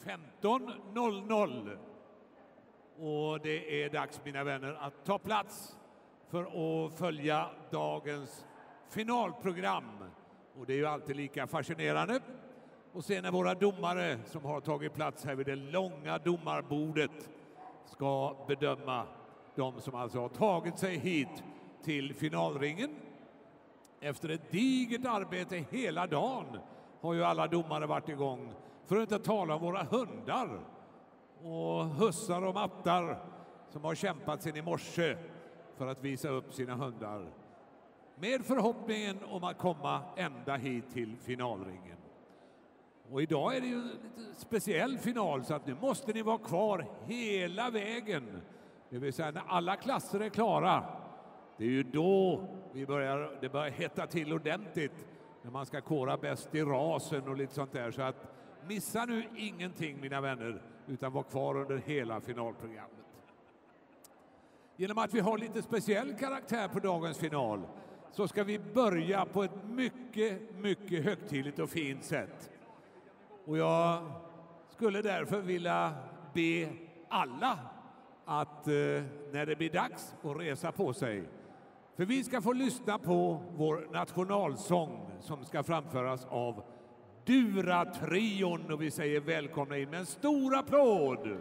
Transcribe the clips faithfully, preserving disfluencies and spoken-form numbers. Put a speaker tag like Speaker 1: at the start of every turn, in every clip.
Speaker 1: femton noll noll. Och det är dags, mina vänner, att ta plats för att följa dagens finalprogram. Och det är ju alltid lika fascinerande. Och sen när våra domare som har tagit plats här vid det långa domarbordet ska bedöma de som alltså har tagit sig hit till finalringen. Efter ett digert arbete hela dagen har ju alla domare varit igång. För att inte tala om våra hundar och hussar och mattar som har kämpat sin i morse för att visa upp sina hundar. Med förhoppningen om att komma ända hit till finalringen. Och idag är det ju en lite speciell final, så att nu måste ni vara kvar hela vägen. Det vill säga när alla klasser är klara. Det är ju då vi börjar, det börjar hetta till ordentligt. När man ska kora bäst i rasen och lite sånt där. Så att missa nu ingenting, mina vänner, utan var kvar under hela finalprogrammet. Genom att vi har lite speciell karaktär på dagens final så ska vi börja på ett mycket, mycket högtidligt och fint sätt. Och jag skulle därför vilja be alla att eh, när det blir dags att resa på sig. För vi ska få lyssna på vår nationalsång som ska framföras av Dura-trion, och vi säger välkomna in med en stor applåd.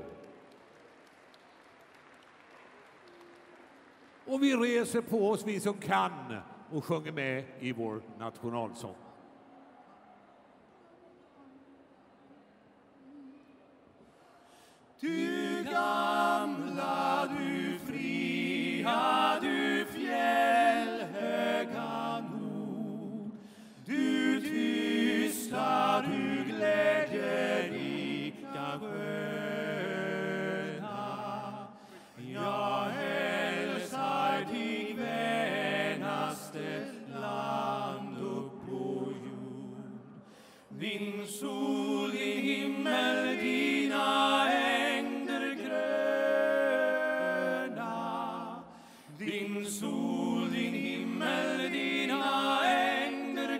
Speaker 1: Och vi reser på oss, vi som kan, och sjunger med i vår nationalsång.
Speaker 2: Du gamla, du fria, du fjällhöga nord. Du tysta, du glädjerika sköna. Jag hälsar dig, vänaste land upp på jord. Din sol, din himmel, dina ängder gröna. Din sol, din himmel, dina ängder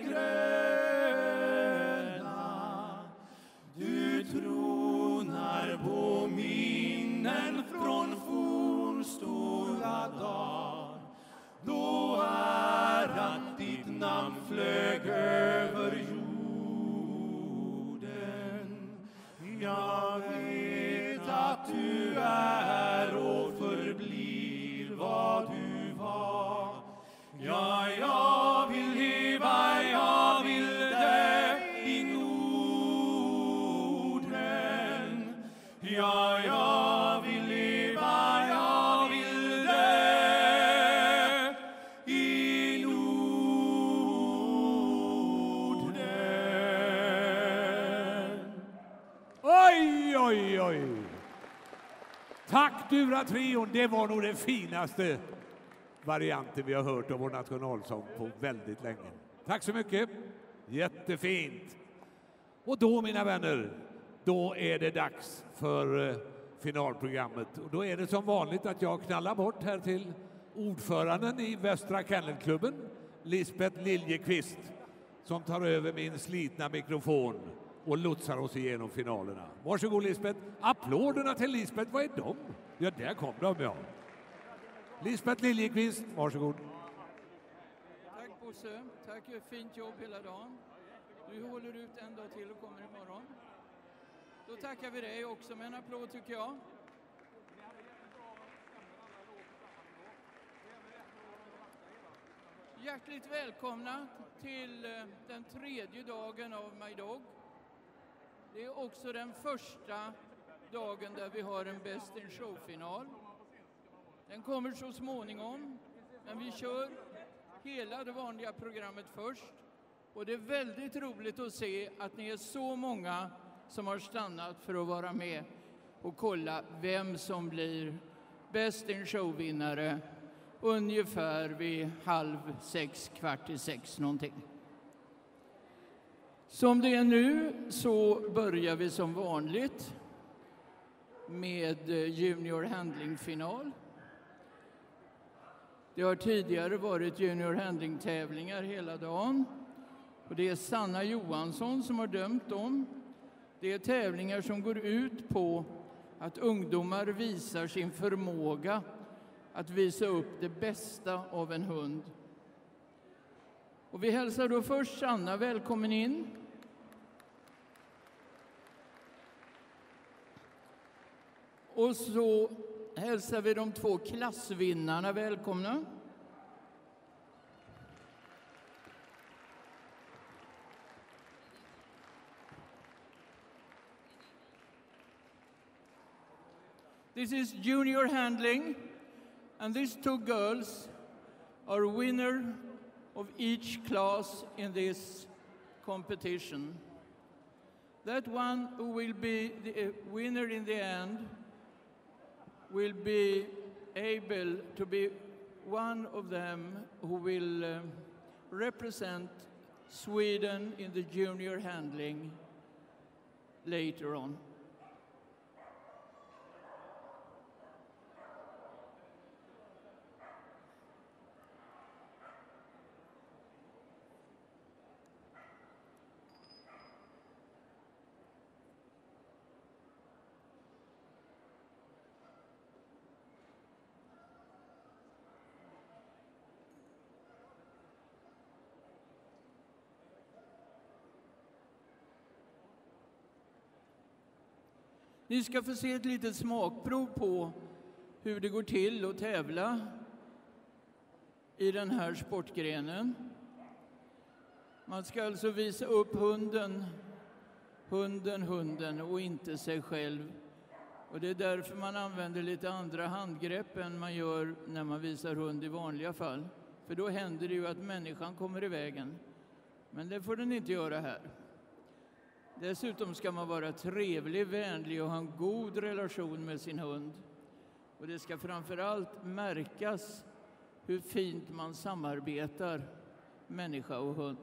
Speaker 2: gröna. Du tronar på minnen från fornstora dagar, då äran ditt namn flög över jorden. Jag vet att du är och förblir vad du var. Ja, jag vill leva, jag vill dö i Norden. Ja, jag vill leva, jag vill dö i Norden.
Speaker 1: Oj, oj, oj! Tack Dura-trion, det var nog den finaste varianten vi har hört av vår nationalsång på väldigt länge. Tack så mycket, jättefint. Och då, mina vänner, då är det dags för eh, finalprogrammet. Och då är det som vanligt att jag knallar bort här till ordföranden i Västra Kennelklubben, Lisbeth Liljekvist, som tar över min slitna mikrofon och lotsar oss igenom finalerna. Varsågod Lisbeth. Applåderna till Lisbeth, vad är de? Ja, där kom de, ja. Lisbeth Liljekvist, varsågod.
Speaker 3: Tack Bosse, tack, fint jobb hela dagen. Du håller ut en dag till och kommer imorgon. Då tackar vi dig också med en applåd, tycker jag. Hjärtligt välkomna till den tredje dagen av My Dog. Det är också den första dagen där vi har en Best in Show-final. Den kommer så småningom, men vi kör hela det vanliga programmet först. Och det är väldigt roligt att se att ni är så många som har stannat för att vara med och kolla vem som blir Best in Show-vinnare ungefär vid halv sex, kvart i sex någonting. Som det är nu så börjar vi som vanligt med junior handling-final. Det har tidigare varit junior handling-tävlingar hela dagen. Och det är Sanna Johansson som har dömt dem. Det Det är tävlingar som går ut på att ungdomar visar sin förmåga att visa upp det bästa av en hund. Och vi hälsar då först Sanna välkommen in. Och så hälsar vi de två klassvinnarna välkomna. This is junior handling, and these two girls are winner of each class in this competition. That one who will be the winner in the end will be able to be one of them who will uh, represent Sweden in the junior handling later on. Ni ska få se ett litet smakprov på hur det går till att tävla i den här sportgrenen. Man ska alltså visa upp hunden, hunden, hunden och inte sig själv. Och det är därför man använder lite andra handgrepp än man gör när man visar hund i vanliga fall. För då händer det ju att människan kommer i vägen. Men det får den inte göra här. Dessutom ska man vara trevlig, vänlig och ha en god relation med sin hund. Och det ska framför allt märkas hur fint man samarbetar, människa och hund.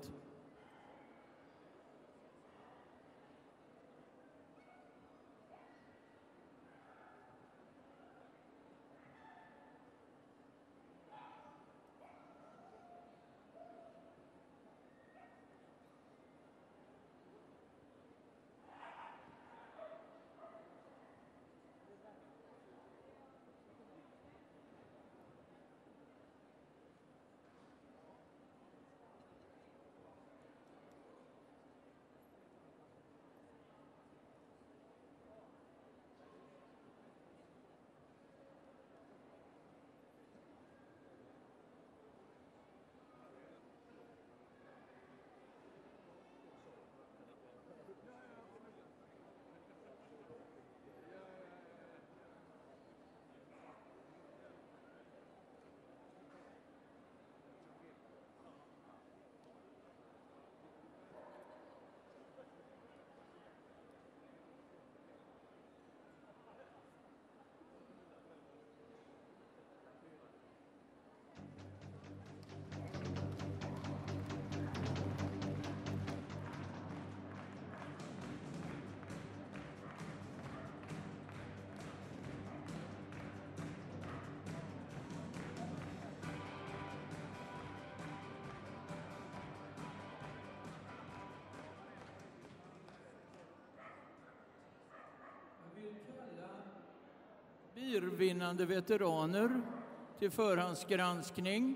Speaker 3: Birvinnande veteraner till förhandsgranskning.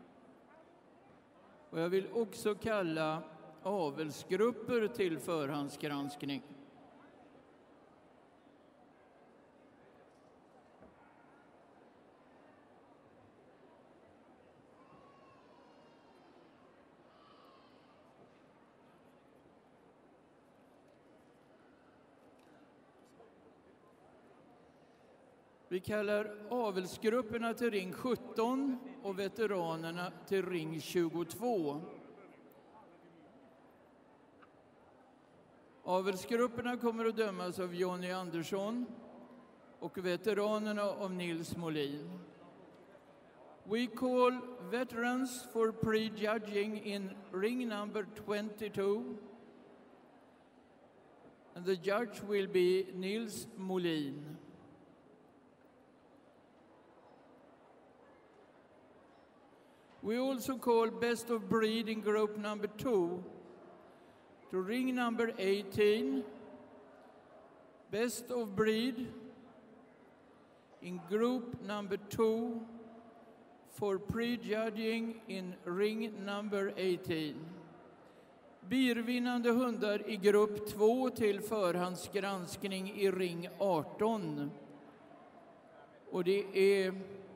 Speaker 3: Och jag vill också kalla avelsgrupper till förhandsgranskning. Vi kallar avelsgrupperna till ring sjutton och veteranerna till ring tjugotvå. Avelsgrupperna kommer att dömas av Jonny Andersson och veteranerna av Nils Molin. We call veterans for prejudging in ring number twenty-two. And the judge will be Nils Molin. We also call best of breed in group number two to ring number eighteen, Best of breed in group number two for prejudging in ring number eighteen. Birvinnande hundar i grupp två till förhandsgranskning i ring arton. Och det är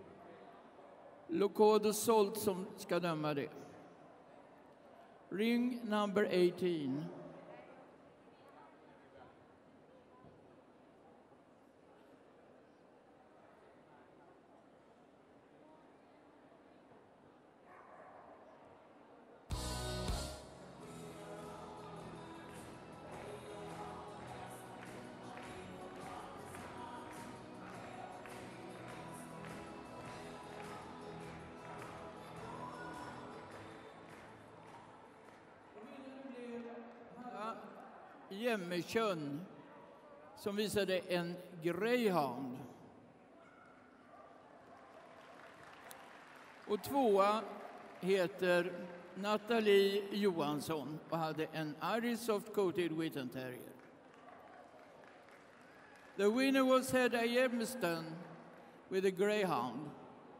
Speaker 3: Locodo Salt som ska döma det. Ring number eighteen. Jämmerkön som visade en greyhound. Och tvåa heter Nathalie Johansson och hade en Irish soft-coated Wheaton Terrier. The winner was Hedda Jemston with a greyhound.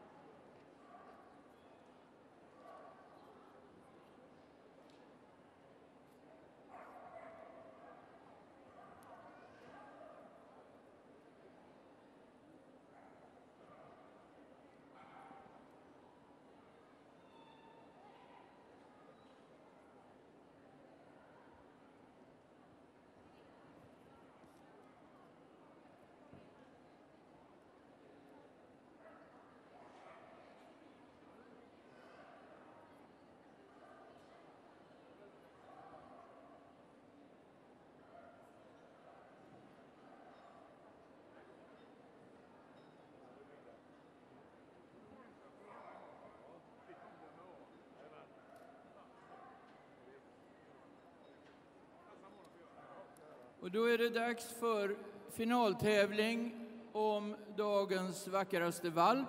Speaker 3: Och då är det dags för finaltävling om dagens vackraste valp.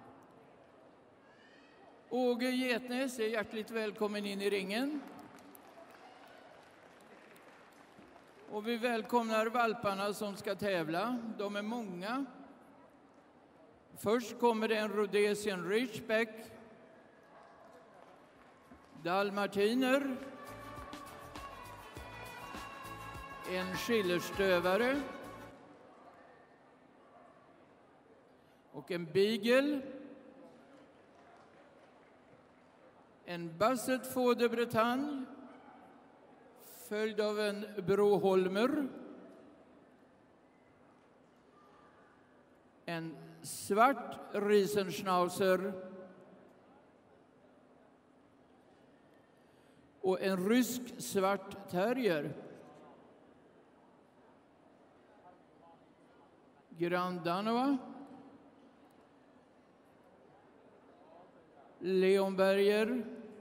Speaker 3: Åge Getnäs är hjärtligt välkommen in i ringen. Och vi välkomnar valparna som ska tävla. De är många. Först kommer det en Rhodesian Ridgeback, dalmatiner, en schillerstövare och en beagle, en Basset Faux de Bretagne följd av en Broholmer, en svart Riesenschnauzer och en rysk svart terrier. Grand Danois, Leonberger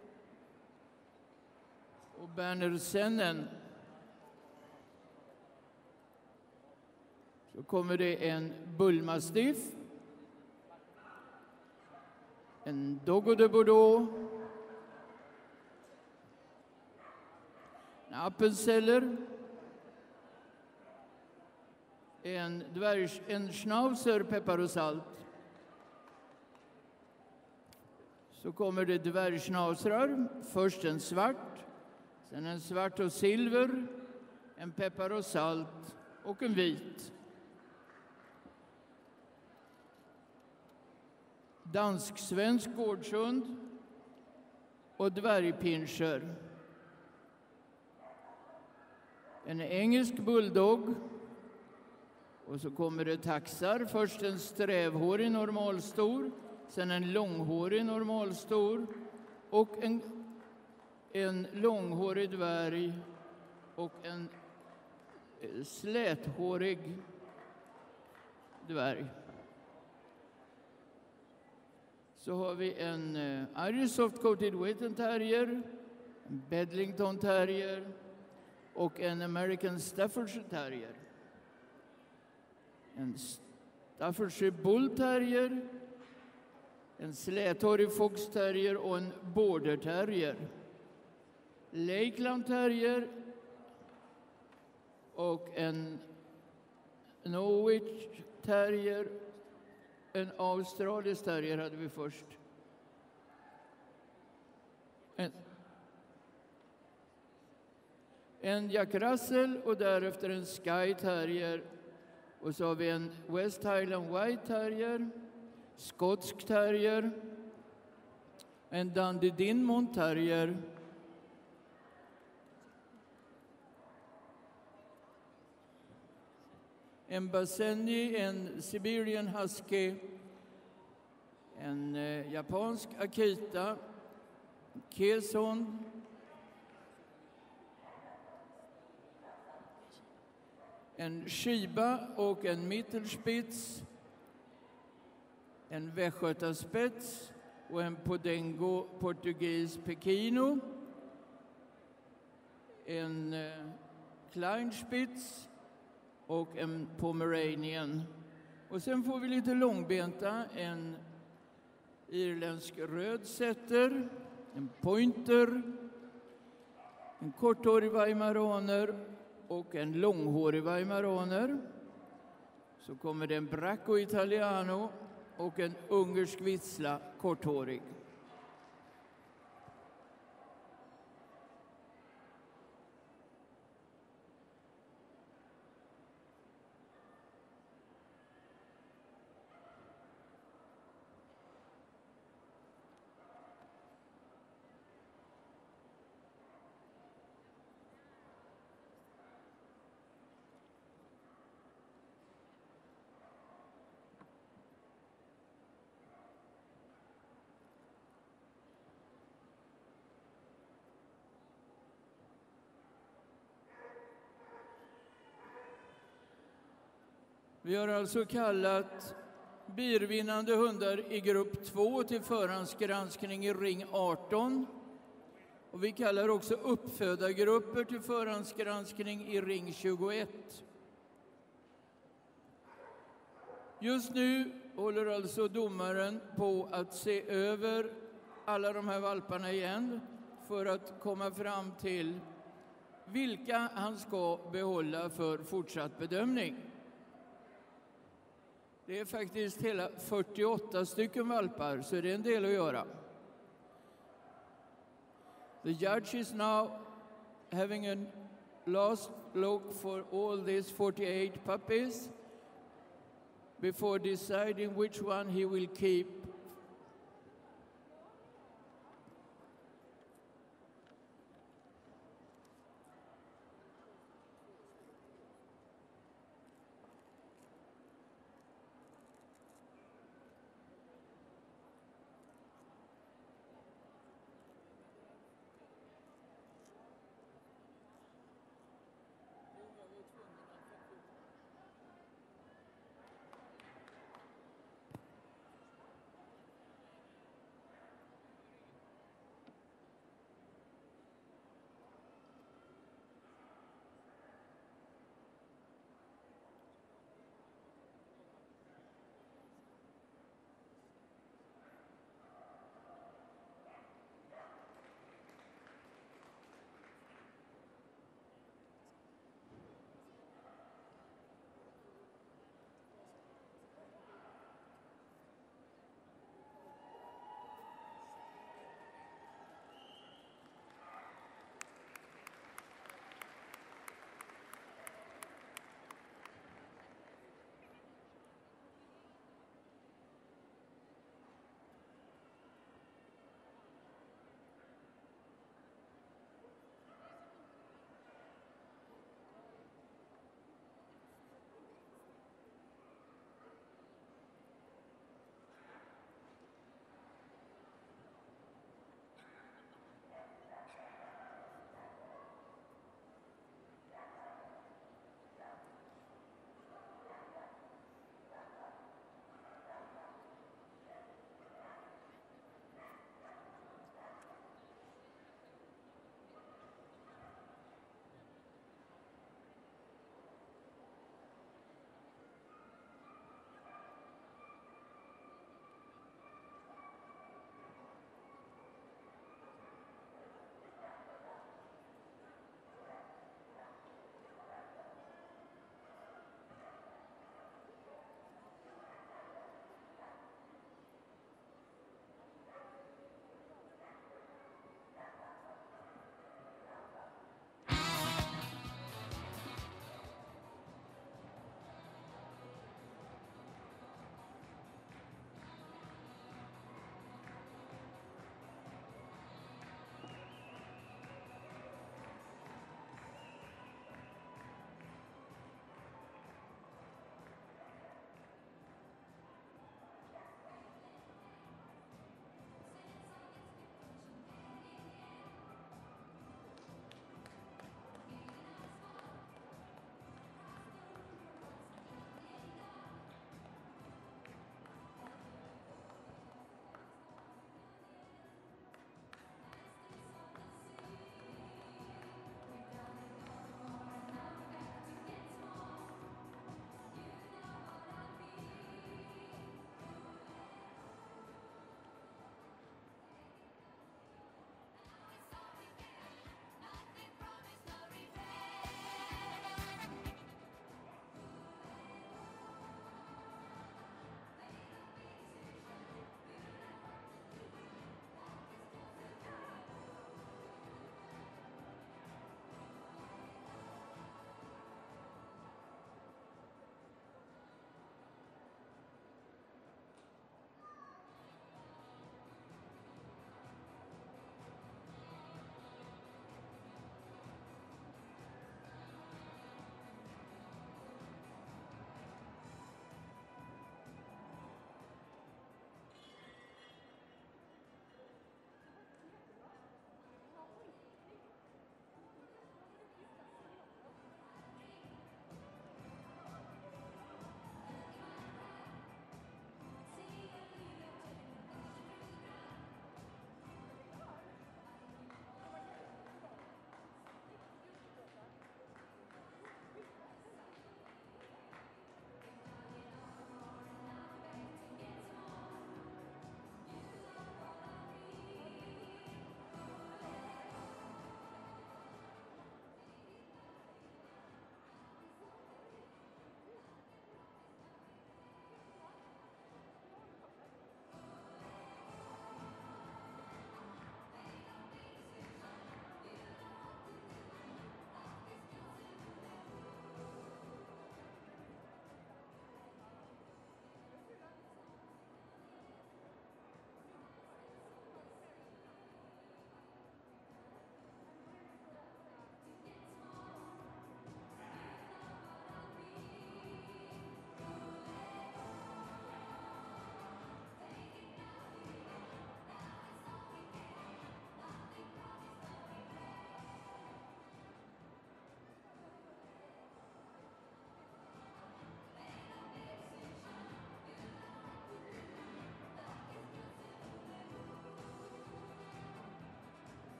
Speaker 3: och Berner Sennen. Så kommer det en bullmastiff, en Dogo de Bordeaux, en Appenzeller, en, dvärg, en Schnauzer peppar och salt. Så kommer det dvärgschnauzrar. Först en svart, sen en svart och silver, en peppar och salt och en vit. Dansk-svensk gårdshund och dvärgpinscher. En engelsk bulldog. Och så kommer det taxar. Först en strävhårig normalstor, sen en långhårig normalstor och en, en långhårig dvärg och en släthårig dvärg. Så har vi en uh, Irish soft-coated Wheaton Terrier, en Bedlington Terrier och en American Staffordshire Terrier. En Staffordshire Bull Terrier, en släthårig Fox Terrier och en Border Terrier. Lakeland Terrier och en Norwich terrier, en australisk terrier hade vi först. En, en Jack Russell och därefter en Skye terrier. Och så har vi en West Highland White terrier, skotsk terrier, en Dundee Dinmont terrier, en Basenji, en Siberian Husky, en eh, japansk Akita, Keson, en Shiba och en Mittelspitz, en Västgötaspets och en Podengo portugis Pekino, en eh, Kleinspitz och en Pomeranian. Och sen får vi lite långbenta, en irländsk röd setter, en pointer, en korthårig weimaraner och en långhårig weimaraner. Så kommer det en Bracco Italiano och en ungersk vissla korthårig. Vi har alltså kallat birvinnande hundar i grupp två till förhandsgranskning i ring arton. Och vi kallar också uppfödargrupper till förhandsgranskning i ring tjugoett. Just nu håller alltså domaren på att se över alla de här valparna igen för att komma fram till vilka han ska behålla för fortsatt bedömning. Det är faktiskt hela fyrtioåtta stycken valpar, så det är en del att göra. The judge is now having a last look for all these forty-eight puppies before deciding which one he will keep.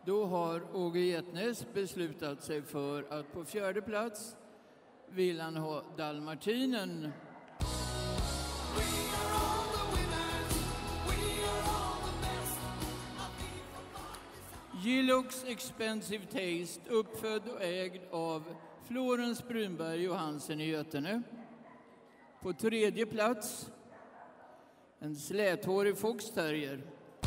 Speaker 3: Då har Åge Getnes beslutat sig för att på fjärde plats vill han ha Dalmartinen. Gillox Expensive Taste, uppfödd och ägd av Florens Brunberg Johansen i Götene. På tredje plats en släthårig foxterrier.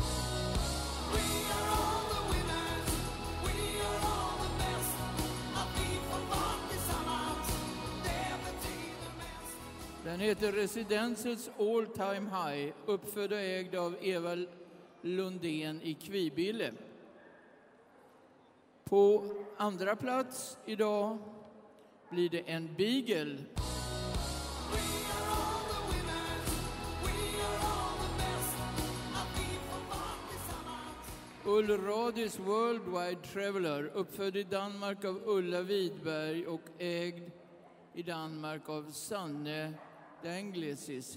Speaker 3: Den heter Residensets All Time High, uppfödd och ägd av Eva Lundén i Kvibille. På andra plats idag blir det en beagle. Ullradis Worldwide Traveler, uppfödd i Danmark av Ulla Widberg och ägd i Danmark av Sanne Denglesis.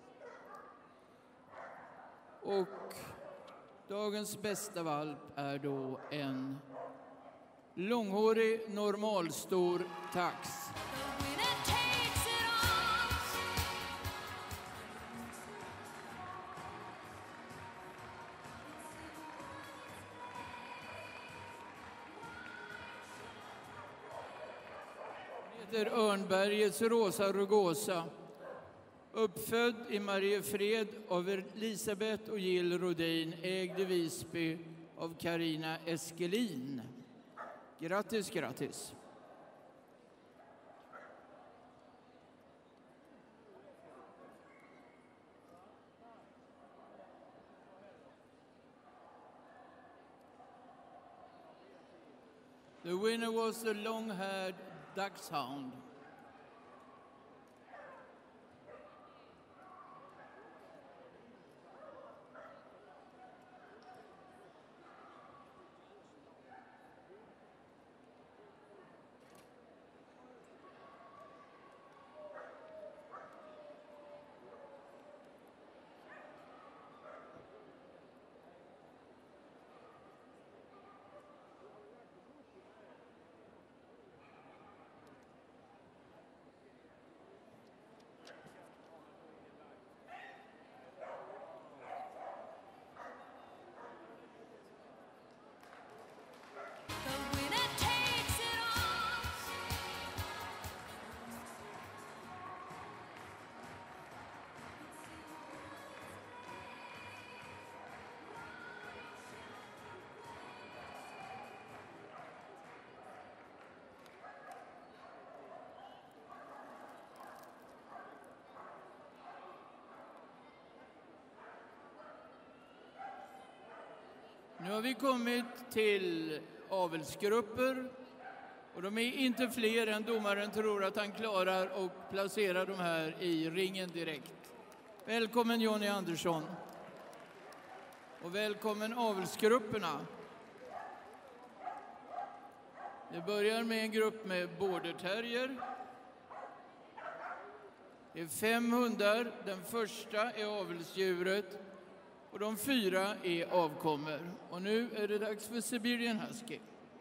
Speaker 3: Och dagens bästa valp är då en långhårig normalstor tax. Heter Örnbergets Rosa Rugosa, uppfödd i Mariefred av Elisabeth och Jill Rodin, ägd i Visby av Carina Eskelin. Grattis, grattis. The winner was the long-haired Dachshund. Nu har vi kommit till avelsgrupper och de är inte fler än domaren tror att han klarar att placera de här i ringen direkt. Välkommen Jonny Andersson och välkommen avelsgrupperna. Det börjar med en grupp med border terrier. Det är fem hundar, den första är avelsdjuret. Och de fyra är avkommor. Och nu är det dags för Siberian Husky.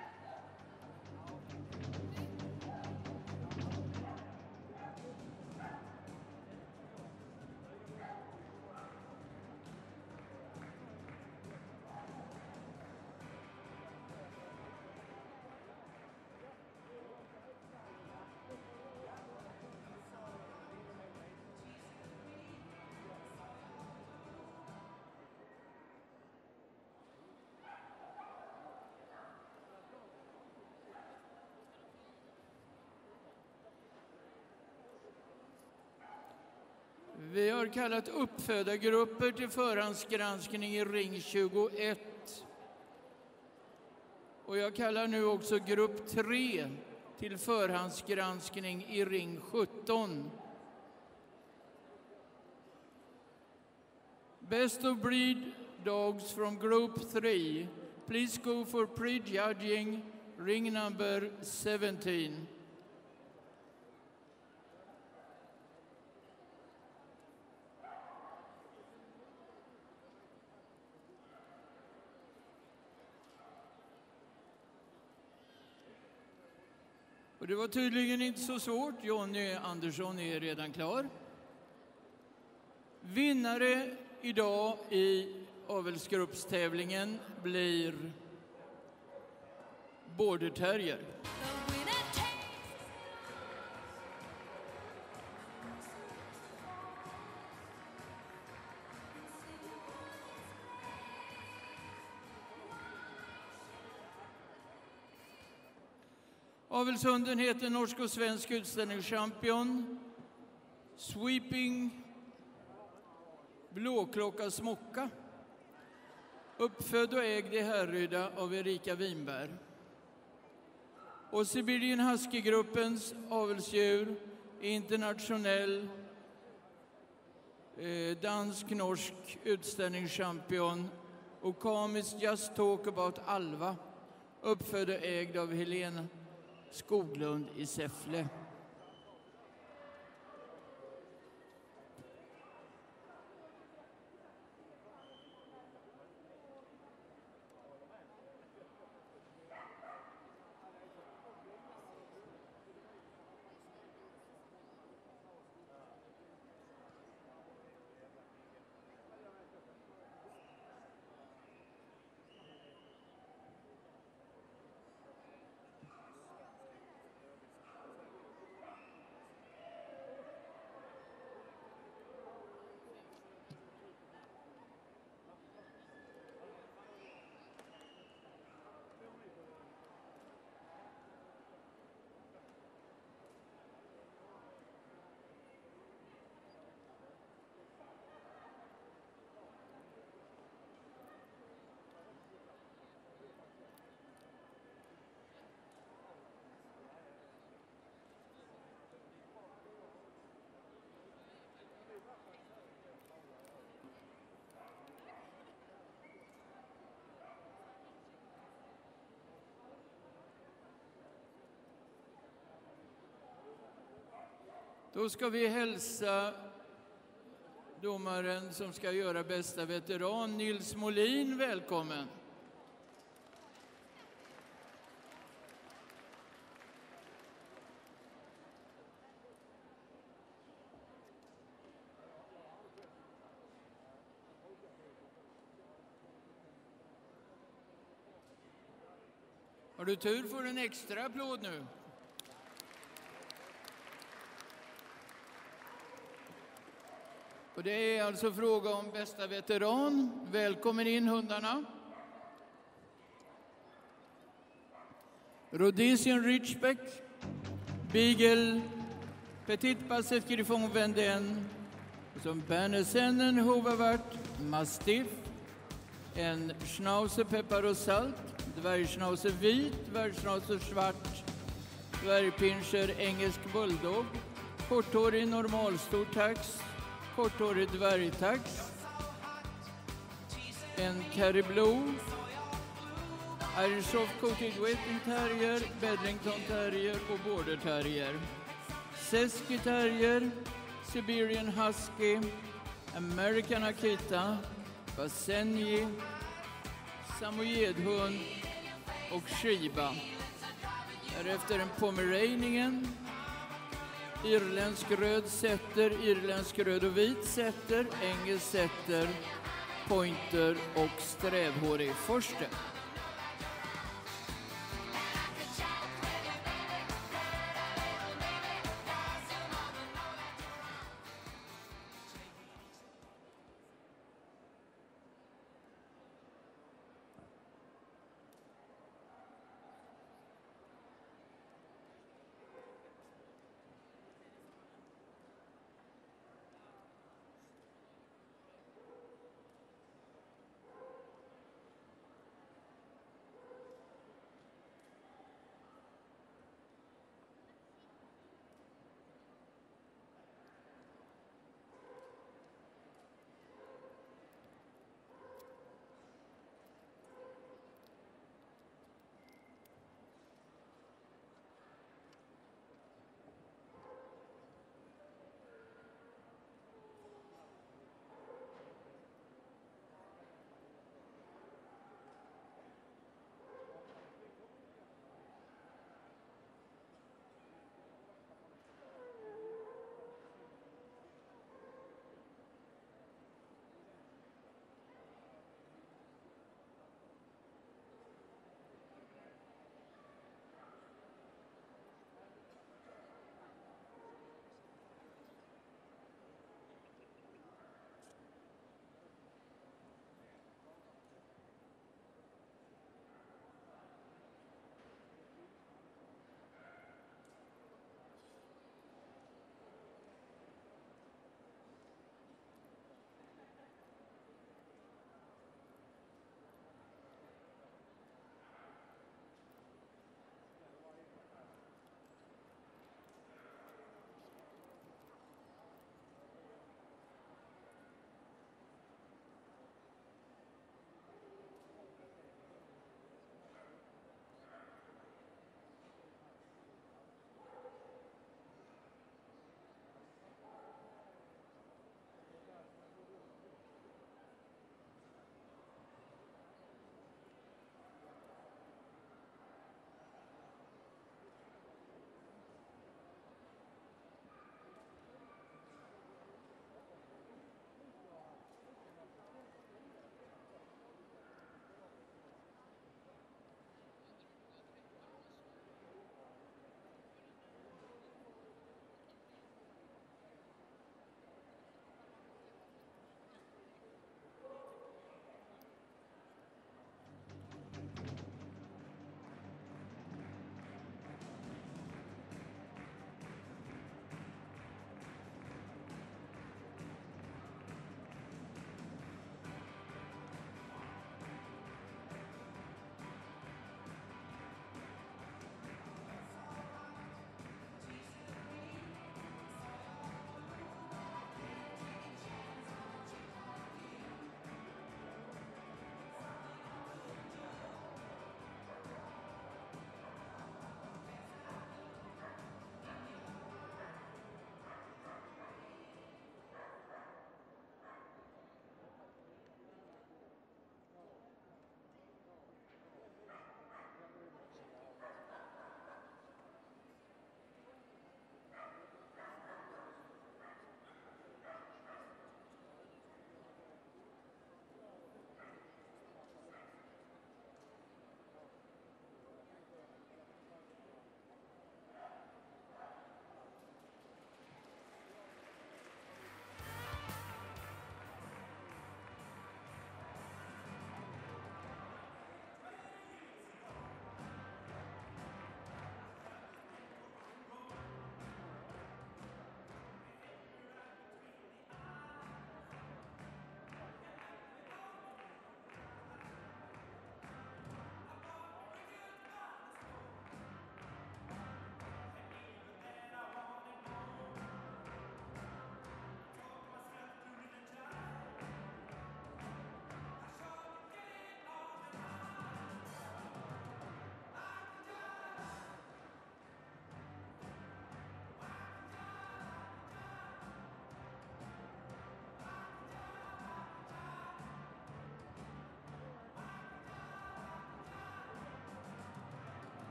Speaker 3: Vi har kallat uppfödargrupper till förhandsgranskning i ring tjugoett. Och jag kallar nu också grupp tre till förhandsgranskning i ring sjutton. Best of breed dogs from group three. Please go for prejudging ring number seventeen. Och det var tydligen inte så svårt. Jonny Andersson är redan klar. Vinnare idag i avelsgruppstävlingen blir Border Terrier. Avelshunden heter norsk och svensk utställningschampion Sweeping Blåklocka Smocka. Uppfödd och ägd i Härryda av Erika Winberg. Och Siberian Husky-gruppens avelsdjur är internationell eh, dansk-norsk utställningschampion och Kamis Just Talk About Alva. Uppfödd och ägd av Helena Skoglund i Säffle. Då ska vi hälsa domaren som ska göra bästa veteran, Nils Molin, välkommen. Har du tur får du en extra applåd nu. Och det är alltså fråga om bästa veteran. Välkommen in hundarna. Rhodesian Ridgeback, Beagle, Petit Basset Griffon Vendén, som Bernesennen Hovavart, Mastiff, en Schnauzer Peppar och Salt, Dvärgschnauzer Vit, Dvärgschnauzer Svart, Dvärgpinscher Engelsk Bulldog, korthårig normalstor tax, korthårig dvärgtax, en Kerry Blue, Irish Soft Coated Wetting Terrier, Bedlington Terrier och Border Terrier, Sesky Terrier, Siberian Husky, American Akita, Basenji, Samoyedhund och Shiba. Därefter en Pomeranian, irländsk röd setter, irländsk röd och vit setter, engelsk setter, pointer och strävhårig forster.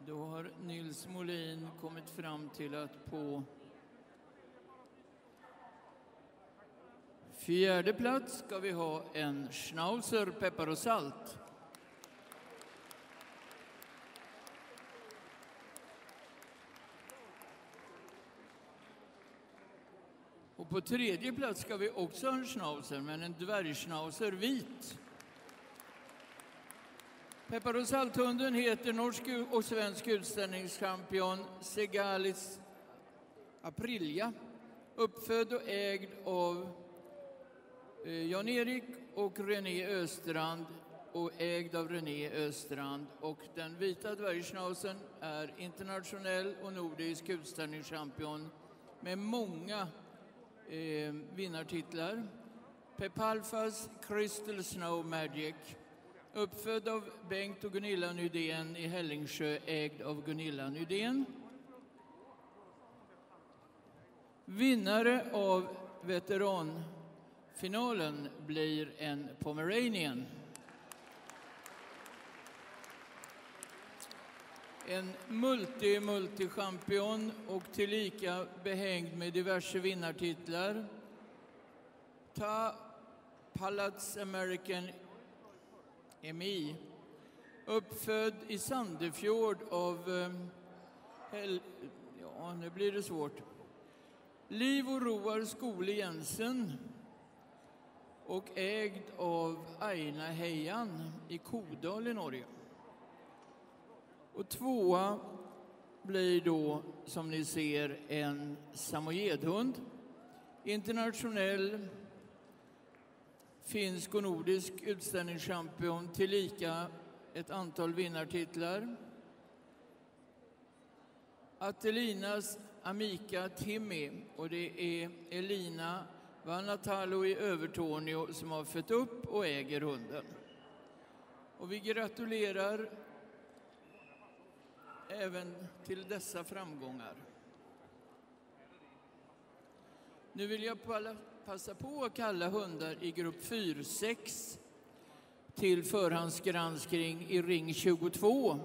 Speaker 3: Då har Nils Molin kommit fram till att på fjärde plats ska vi ha en Schnauzer peppar och salt. Och på tredje plats ska vi också ha en Schnauzer, men en dvärgschnauzer vit. Peppar och salthunden heter norsk och svensk utställningschampion Segalis Aprilia, uppfödd och ägd av Jan-Erik och René Östrand och ägd av René Östrand. Och den vita dvärgschnauzern är internationell och nordisk utställningschampion med många eh, vinnartitlar. Pepalfas Crystal Snow Magic, uppfödd av Bengt och Gunilla Nydén i Hällingsjö, ägd av Gunilla Nydén. Vinnare av veteranfinalen blir en Pomeranian. En multi-multi-champion och tillika behängd med diverse vinnartitlar. Ta Palats American M I, uppfödd i Sandefjord av eh, Hel ja, nu blir det svårt. Liv och Roar Skole Jensen och ägd av Aina Hejan i Kodal i Norge. Och tvåa blir då, som ni ser, en samojedhund. Internationell, finsk och nordisk utställningschampion, tillika ett antal vinnartitlar. Atelinas Amika Timmy, och det är Elina Vanatalo i Övertorneå som har fött upp och äger hunden. Och vi gratulerar även till dessa framgångar. Nu vill jag passa på att kalla hundar i grupp fyra sex till förhandsgranskning i ring tjugotvå.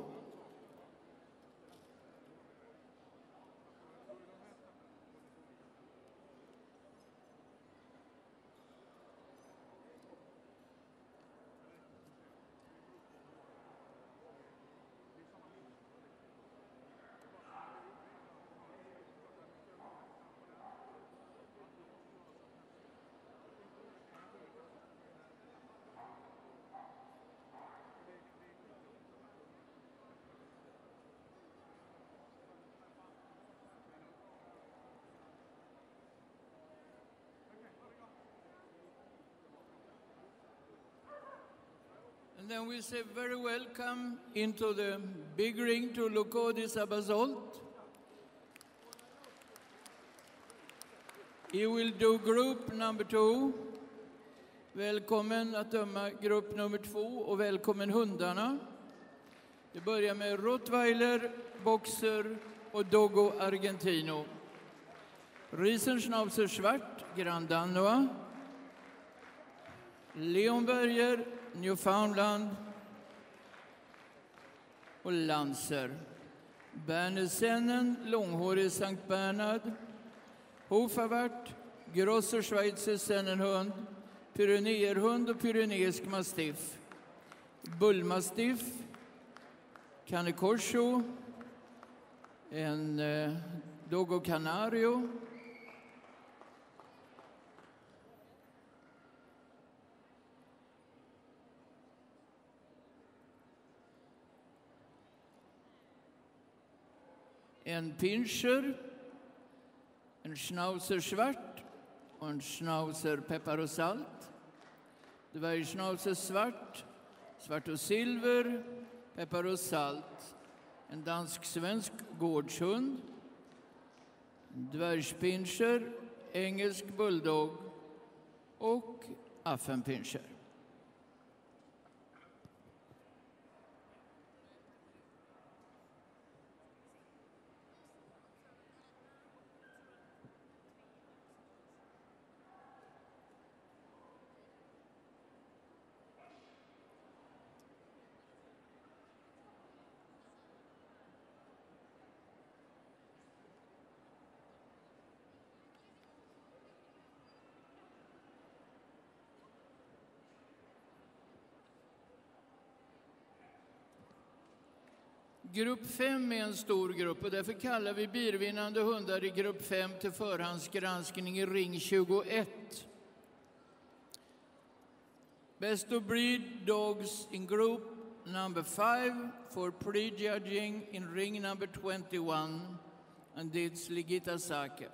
Speaker 3: And then we say very welcome into the big ring to Lukodis Abazolt. He will do group number two. Välkommen att döma grupp nummer två och välkommen hundarna. Det börjar med Rottweiler, Boxer och Dogo Argentino. Riesenschnauzer svart, Grand Danois. Leonberger, Newfoundland och Lancer. Bernesennen, långhårig Sankt Bernhard. Hofavart, Grosser Schweizer Sennenhund, Pyreneerhund och Pyreneisk mastiff. Bullmastiff, Canecorso, en eh, Dogo Canario. En pinscher, en schnauzer svart och en schnauzer peppar och salt. Dvärgschnauzer svart, svart och silver, peppar och salt. En dansk-svensk gårdshund. En dvärgpinscher, engelsk bulldog och affenpinscher. Grupp fem är en stor grupp och därför kallar vi bilvinnande hundar i grupp fem till förhandsgranskning i ring tjugoett. Best of breed dogs in group number five for prejudging in ring number twenty-one, and it's Ligita Sake.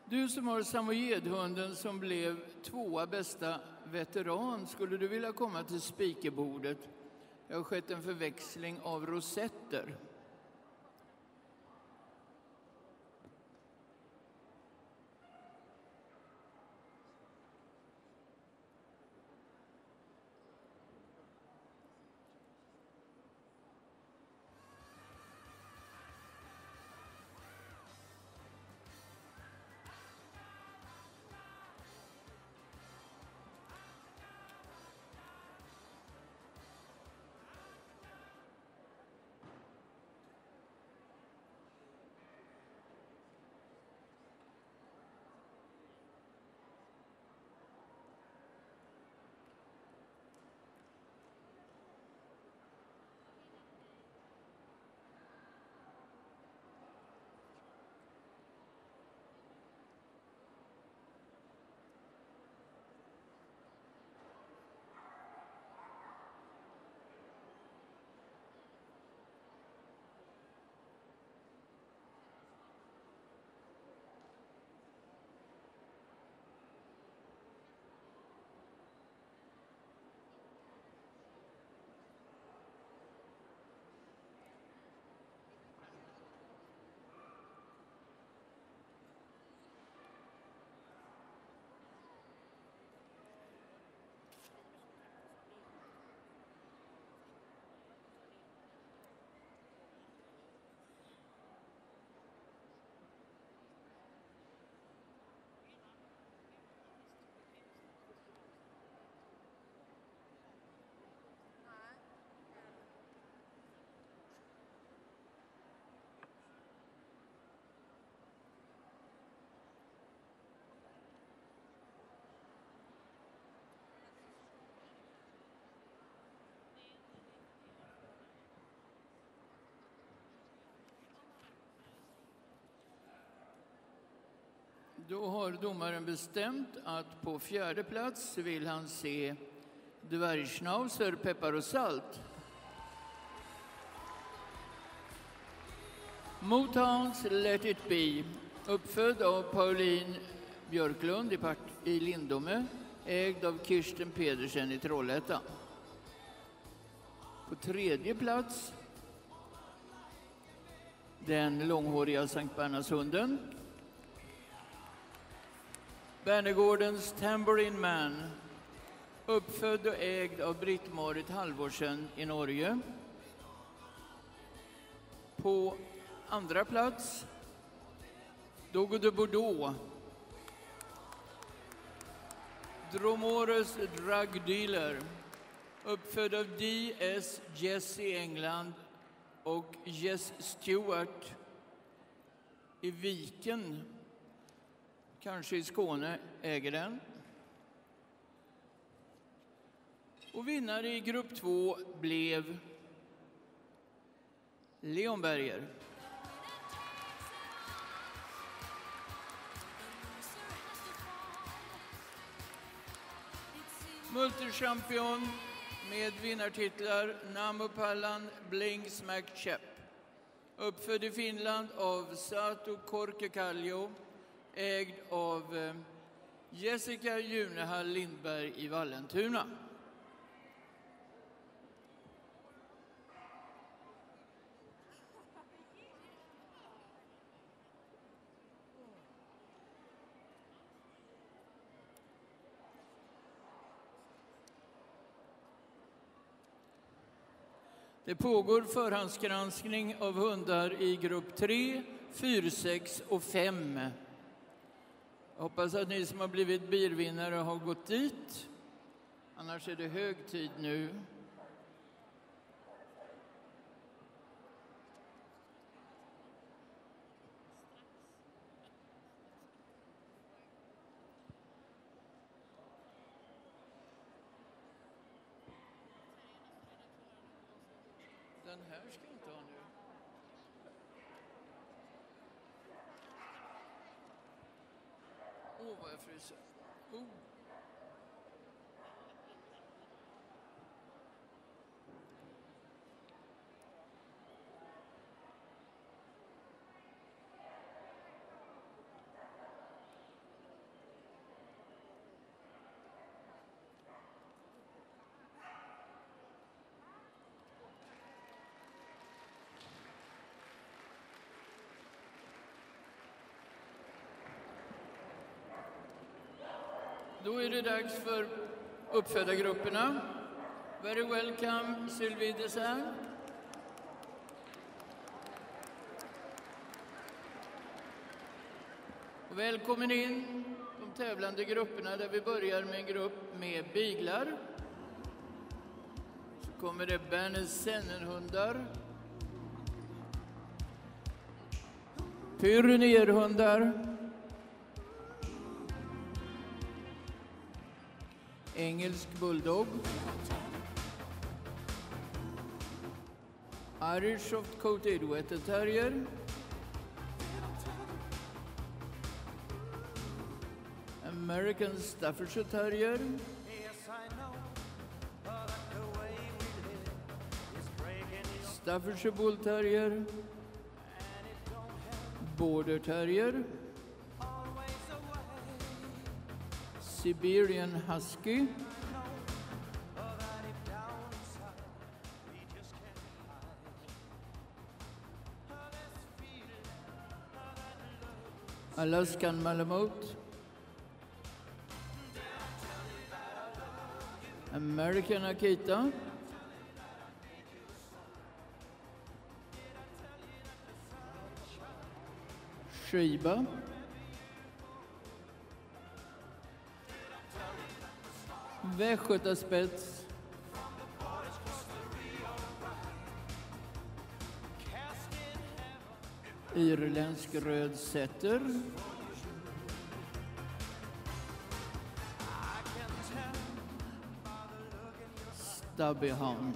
Speaker 3: Du som har samojedhunden som blev tvåa bästa veteran, skulle du vilja komma till speakerbordet? Det har skett en förväxling av rosetter. Då har domaren bestämt att på fjärde plats vill han se dvärgschnauzer, peppar och salt. Motown's Let It Be, uppfödd av Pauline Björklund i, part- i Lindome, ägd av Kirsten Pedersen i Trollhättan. På tredje plats den långhåriga Sankt Bernhardshunden. Bernegårdens Tambourine Man, uppfödd och ägd av Britt-Marit Halvorsen i Norge. På andra plats Dogo de Bordeaux, Dromores Drug Dealer, uppfödd av D S Jess i England och Jess Stewart i Viken, kanske i Skåne, äger den. Och vinnare i grupp två blev Leonberger. Multichampion med vinnartitlar Namupallan Bling Smack Chep. Uppfödd i Finland av Satu Korkekallio, ägd av Jessica Junehall Lindberg i Vallentuna. Det pågår förhandsgranskning av hundar i grupp tre, fyra, sex och fem. Jag hoppas att ni som har blivit bilvinnare har gått dit. Annars är det hög tid nu. Den här ska jag inte ha nu. Åh, oh, vad jag fryser. Oh. Då är det dags för uppfödargrupperna. Very welcome, Sylvie Dessin. Och välkommen in de tävlande grupperna, där vi börjar med en grupp med biglar. Så kommer det Berner Sennenhundar, Pyreneerhundar, engelsk bulldog, Irish soft-coated Wether Terrier, American Staffordshire Terrier, Staffordshire Bull Terrier, Border Terrier, Siberian Husky, Alaskan Malamute, American Akita, Shiba, västgötaspets, irländsk röd setter, stubby hound.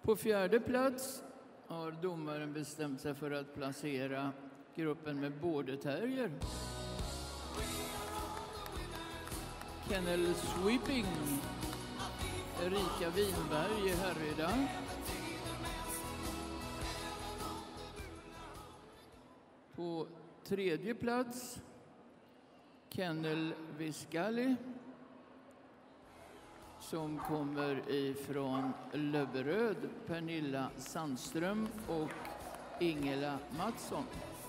Speaker 3: På fjärde plats har domaren bestämt sig för att placera gruppen med border terrier. Kennel Sweeping, Erika Winberg i Härryda. På tredje plats Kennel Viscali som kommer ifrån Löberöd, Pernilla Sandström och Ingela Mattsson.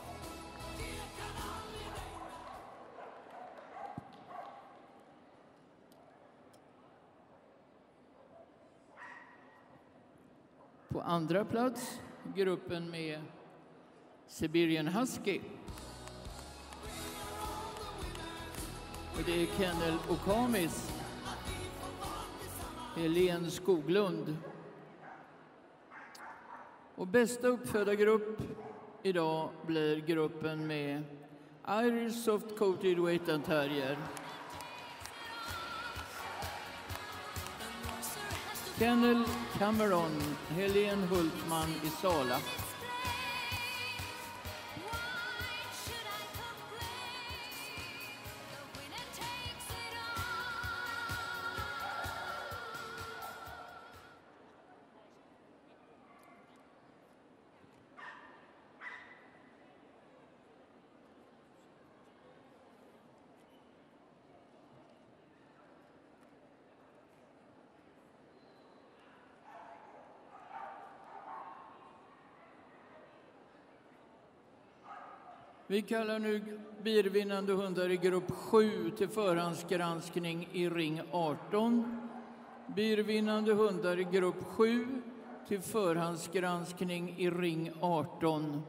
Speaker 3: På andra plats gruppen med Siberian Husky. Och det är Kennel Okamis, Helene Skoglund. Och bästa uppfödda grupp idag blir gruppen med Irish Soft Coated Wetland Terrier. Kennel Cameron, Helene Hultman i Sala. Vi kallar nu birvinnande hundar i grupp sju till förhandsgranskning i ring arton. Birvinnande hundar i grupp sju till förhandsgranskning i ring arton.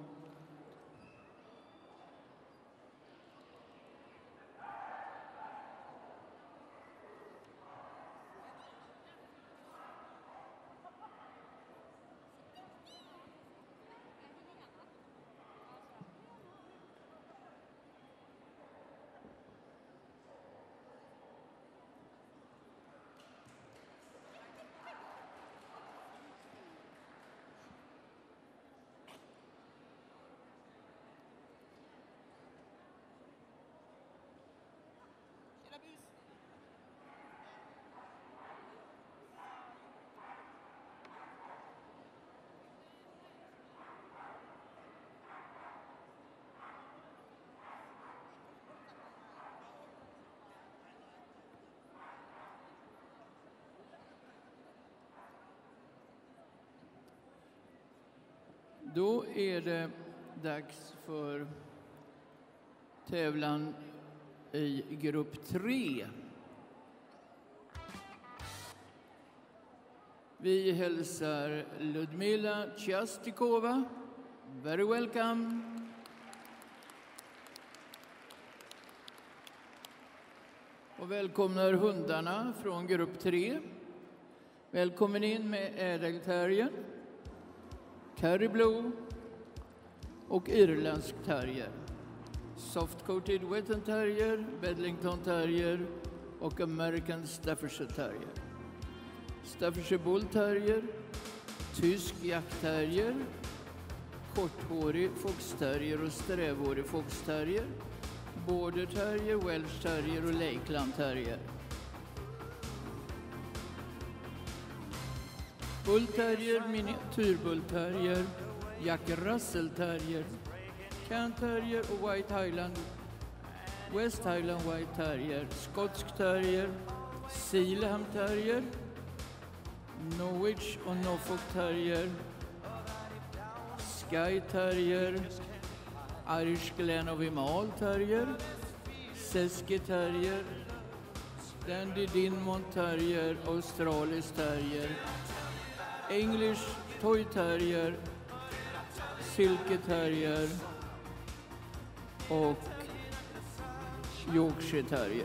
Speaker 3: Då är det dags för tävlan i grupp tre. Vi hälsar Ludmila Tjastikova. Very welcome. Och välkomnar hundarna från grupp tre. Välkommen in med ädelterrier, Kerry Blue och irländsk terrier. Soft Coated Wetland Terrier, Bedlington Terrier och American Staffordshire Terrier. Staffordshire Bull Terrier, tysk jaktterrier, korthårig foxterrier och strävhårig foxterrier, border terrier, Welsh terrier och Lakeland terrier. Bullterrier, miniatyrbullterrier, Jack Russell terrier, Cairn terrier och White Highland, West Highland White terrier, skotsk terrier, Sealham terrier, Norwich och Norfolk terrier, Skye terrier, Irish Glen of Imal terrier, Seske terrier, Dandy Dinmont terrier, Australisk terrier, English Toy Terrier, Silke Terrier och Yorkshire Terrier.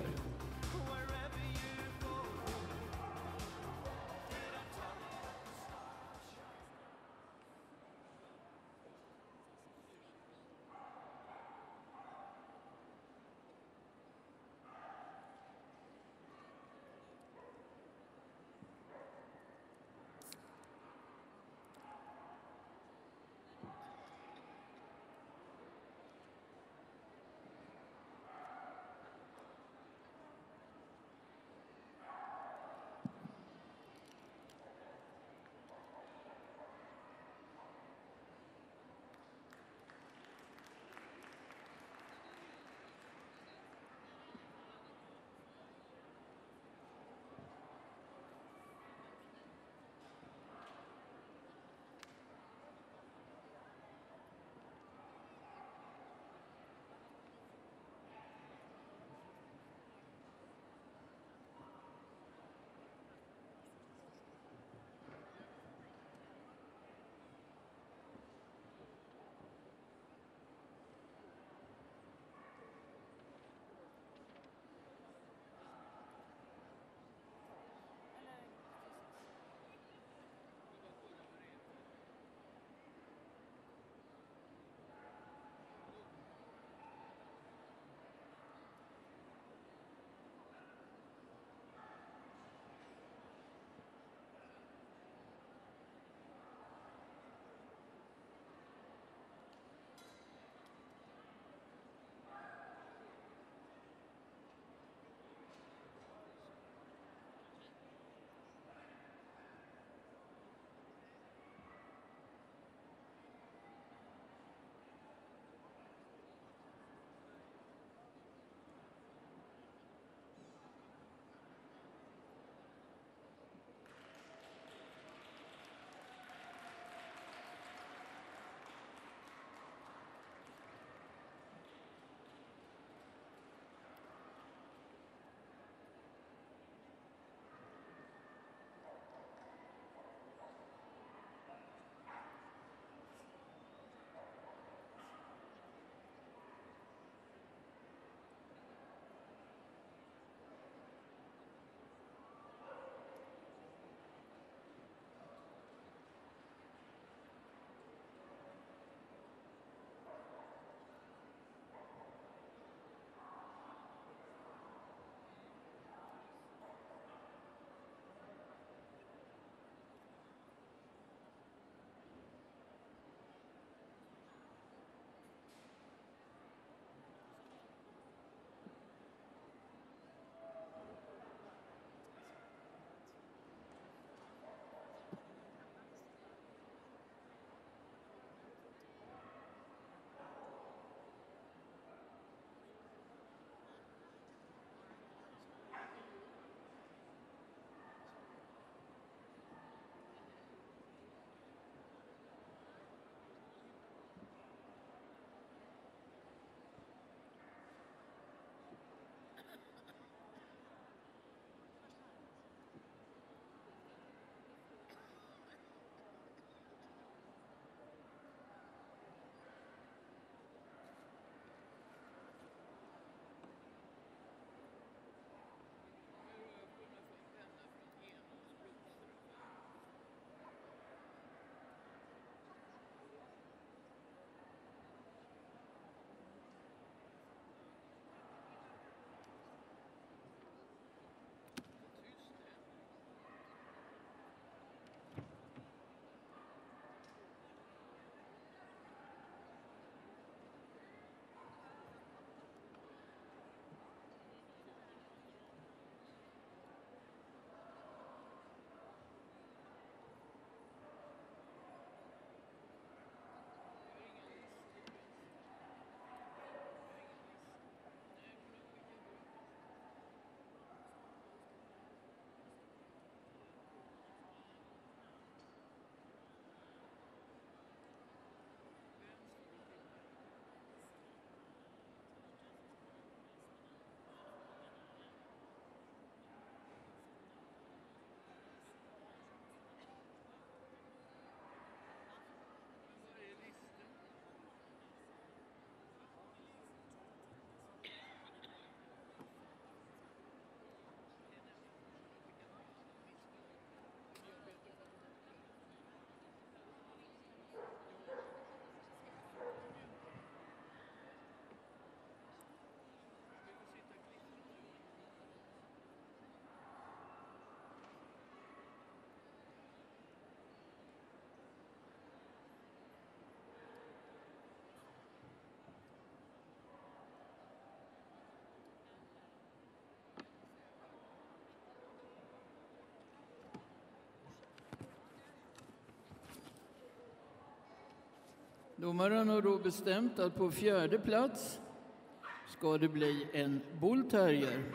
Speaker 3: Domaren har då bestämt att på fjärde plats ska det bli en Bull Terrier.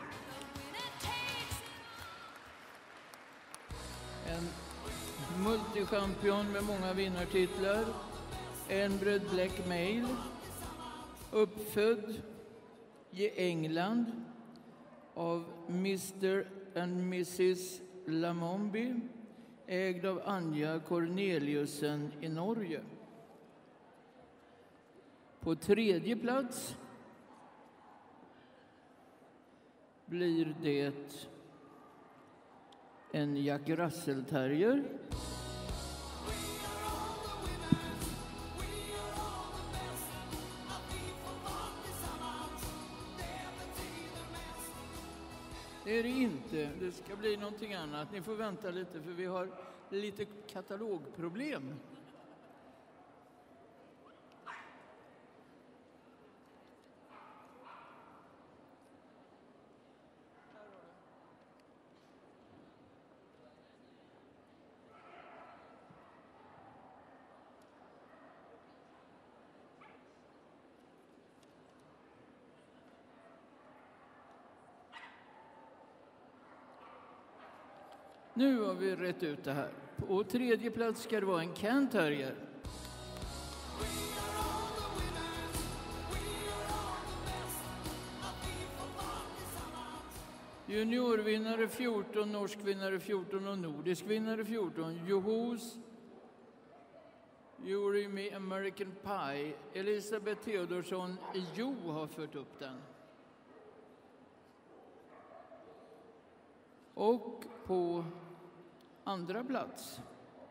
Speaker 3: En multichampion med många vinnartitlar. Enbred Black Male. Uppfödd i England av mister and missus Lamombi. Ägd av Anja Corneliusen i Norge. På tredje plats blir det en Jack Russell Terrier. Det är det inte. Det ska bli någonting annat. Ni får vänta lite för vi har lite katalogproblem. Nu har vi rätt ut det här. På tredje plats ska det vara en Can Terrier. Juniorvinnare fjorton, norsk vinnare fjorton och nordisk vinnare fjorton. Johos, Jury med American Pie. Elisabeth Theodorsson i Jo har fört upp den. Och på andra plats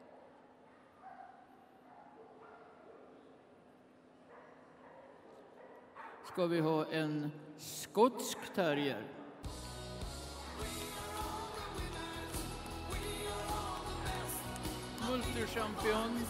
Speaker 3: ska vi ha en skotsk terrier. Multichampion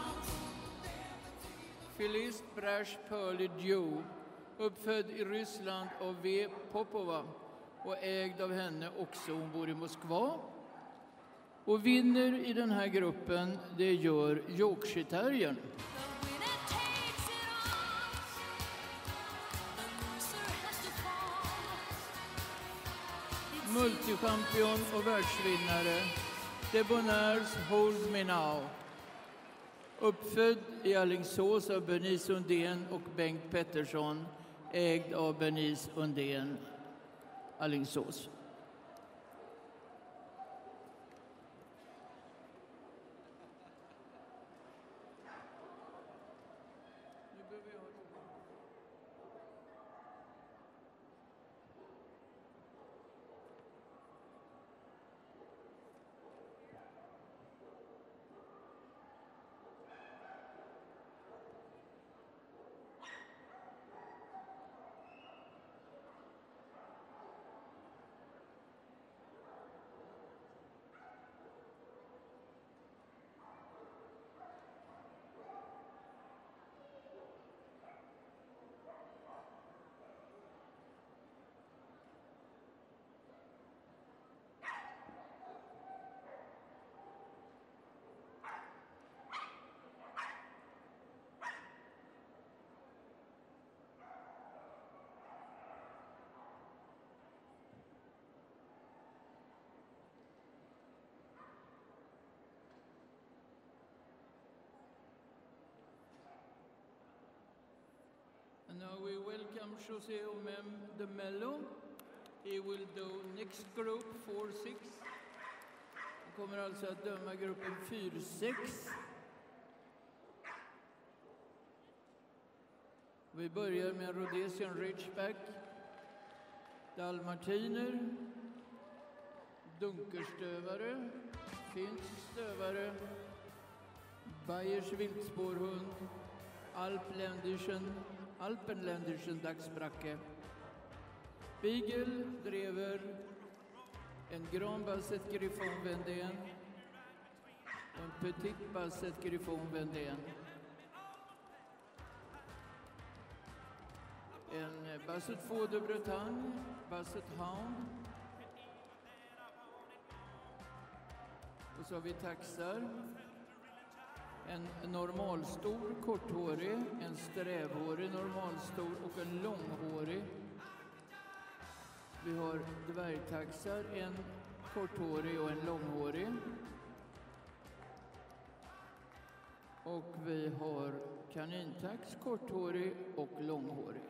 Speaker 3: Felice Brash Pearly Joe, uppfödd i Ryssland av V. Popova och ägd av henne också. Hon bor i Moskva. Och vinner i den här gruppen, det gör Yorkshire Terriern. Multichampion och världsvinnare Debonaires Hold Me Now. Uppfödd i Alingsås av Bernice Undén och Bengt Pettersson, ägd av Bernice Undén, Alingsås. And now we welcome José Omem de Mello. He will do next group four six. Han kommer alltså att döma gruppen fyra sex. Vi börjar med Rhodesian Ridgeback, Dalmatiner, Dunkerstövare, finsk stövare, Bayers viltspårhund, Alpländischen, Alpenländischen Dagsbracke, Beagle, Drever, en Grand Basset Griffon Vendén och en Petit Basset Griffon Vendén. En Basset Faux de Bretagne, Basset Hound. Och så har vi taxar. en normalstor korthårig, en strävhårig normalstor och en långhårig. Vi har dvärgtaxar, en korthårig och en långhårig. Och vi har kanintax, korthårig och långhårig.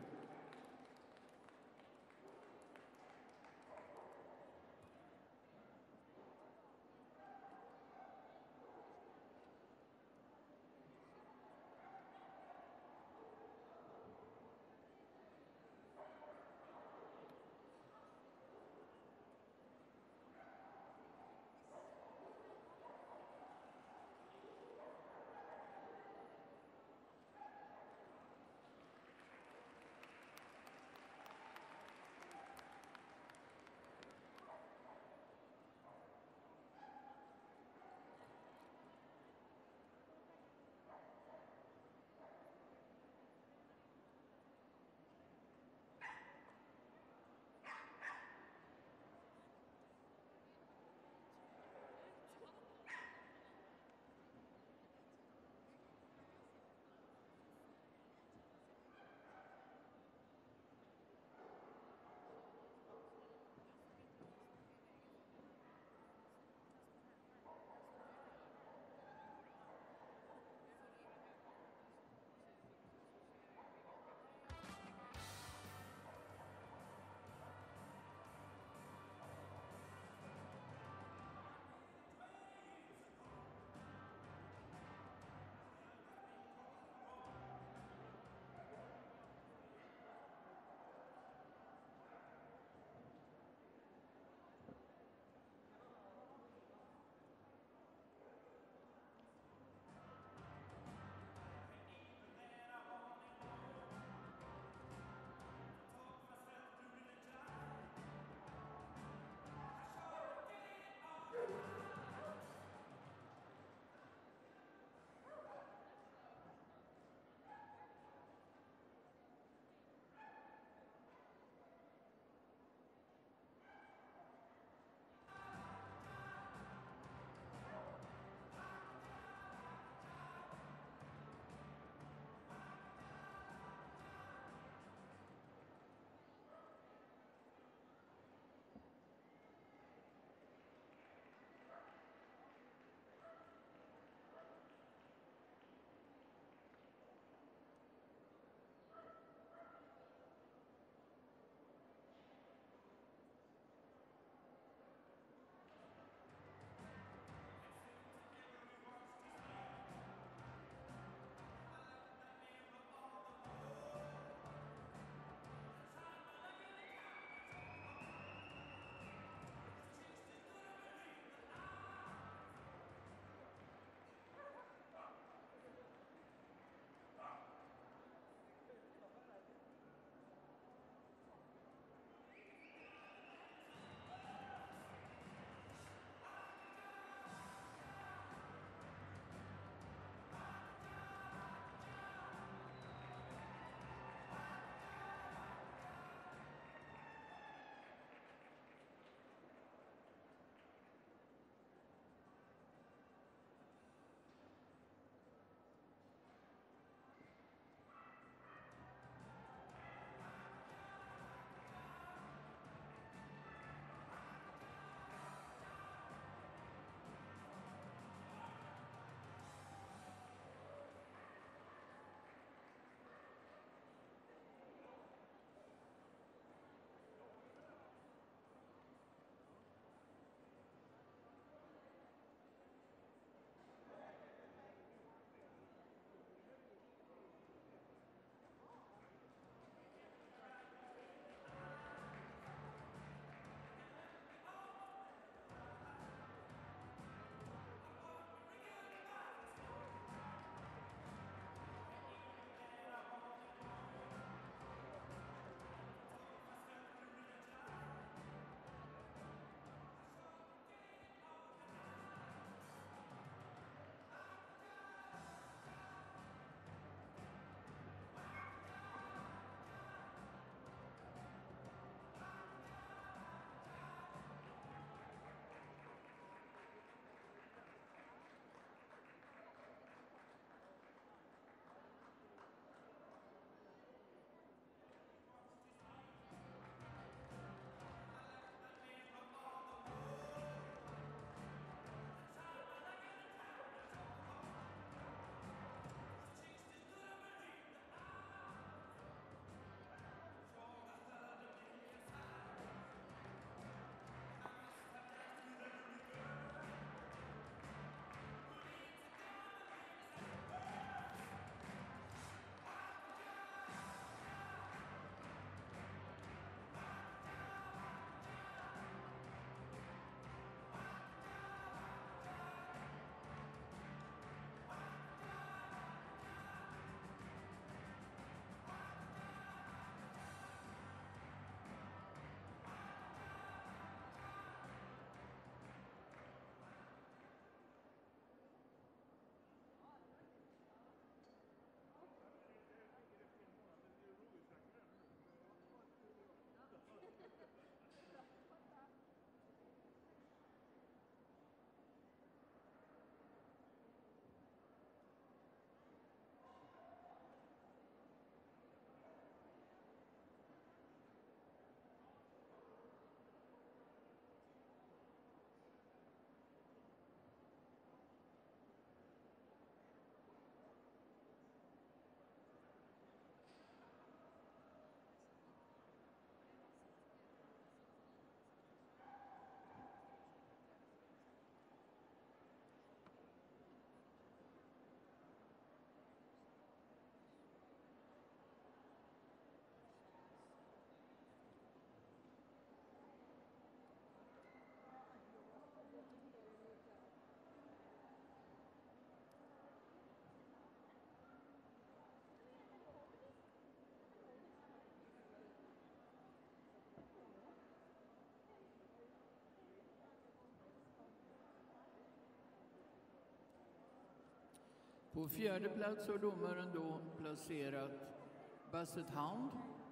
Speaker 3: På fjärde plats har domaren då placerat Basset Hound.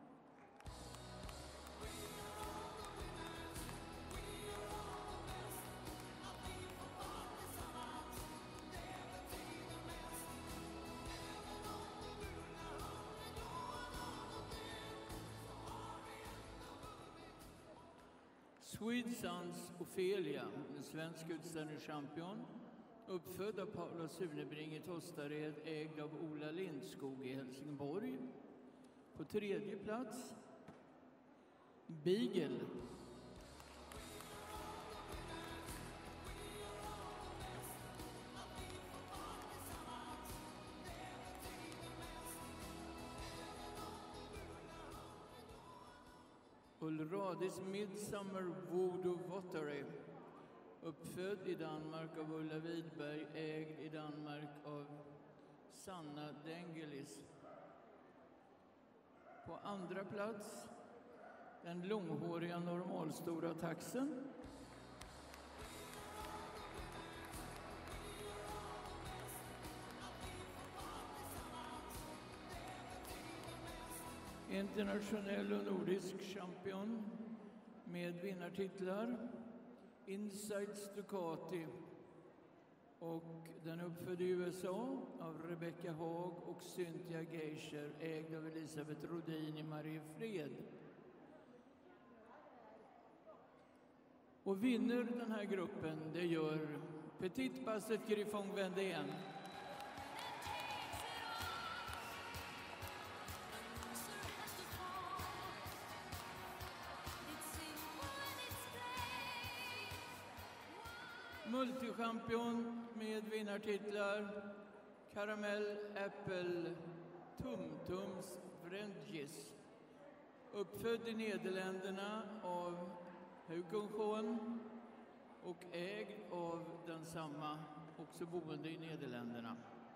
Speaker 3: Swedsons Ofelia, en svensk utställningschampion, uppfödd av Paula Sunebring i Tostared, ägd av Ola Lindskog i Helsingborg. På tredje plats, Beagle. Ulradis Midsummer Voodoo Vottery, uppfödd i Danmark av Ulla Widberg, ägd i Danmark av Sanna Dengelis. På andra plats, den långhåriga normalstora taxen. Internationell och nordisk champion med vinnartitlar Insights Ducati, och den uppfödd i U S A av Rebecca Haag och Cynthia Geischer, ägd av Elisabeth Rodin i Mariefred. Och vinner den här gruppen, det gör Petit Basset Griffon Vendén. Multichampion med vinnartitlar Caramel Apple Tumtums Vrendjes, uppfödd i Nederländerna av Hugenschon och ägd av densamma, också boende i Nederländerna.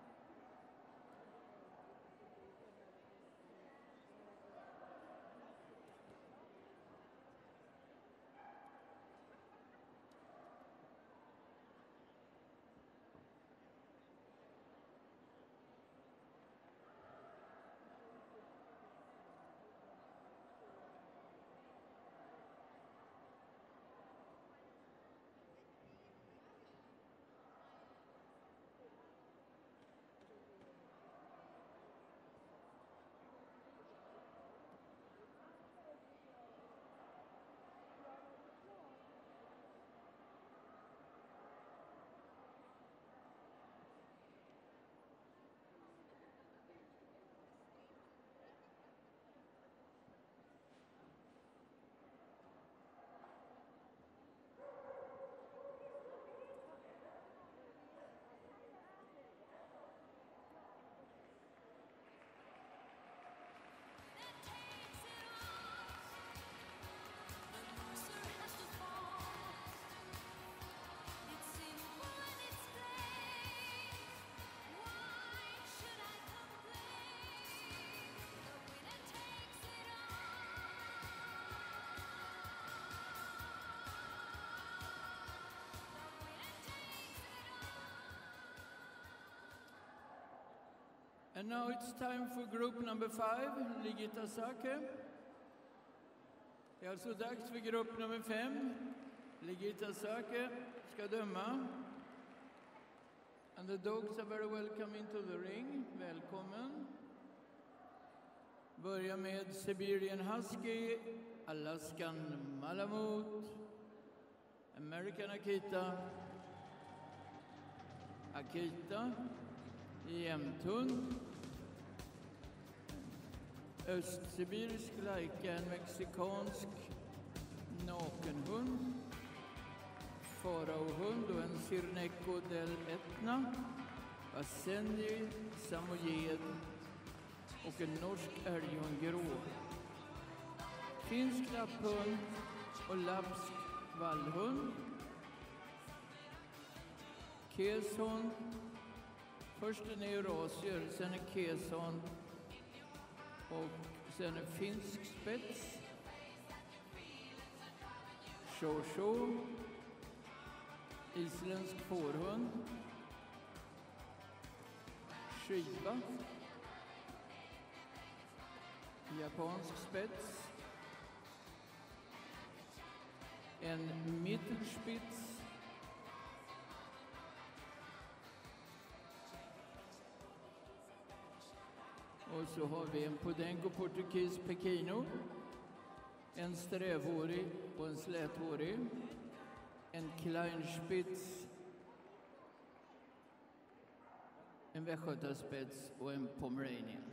Speaker 3: And now it's time for group number five, Ligita Sake. Det är alltså dags för grupp nummer fem. Ligita Sake ska döma. And the dogs are very welcome into the ring. Välkommen. Börja med Siberian Husky, Alaskan Malamute, American Akita, Akita, jämthund, östsibirisk lajka, en mexikansk nakenhund, faraohund och en Sirneco del Etna, Basenji, samojed och en norsk älghund grå. Finsk lapphund och lapsk vallhund, keshund. Först en eurasier, sen en keshund och sen en finsk spets, shosho, isländsk fårhund, skiva, japansk spets, en mittelspitz, och så har vi en Podenco Portugis Pequeno, en strävhårig och en släthårig, en Kleinspitz, en västgötaspets och en Pomeranian.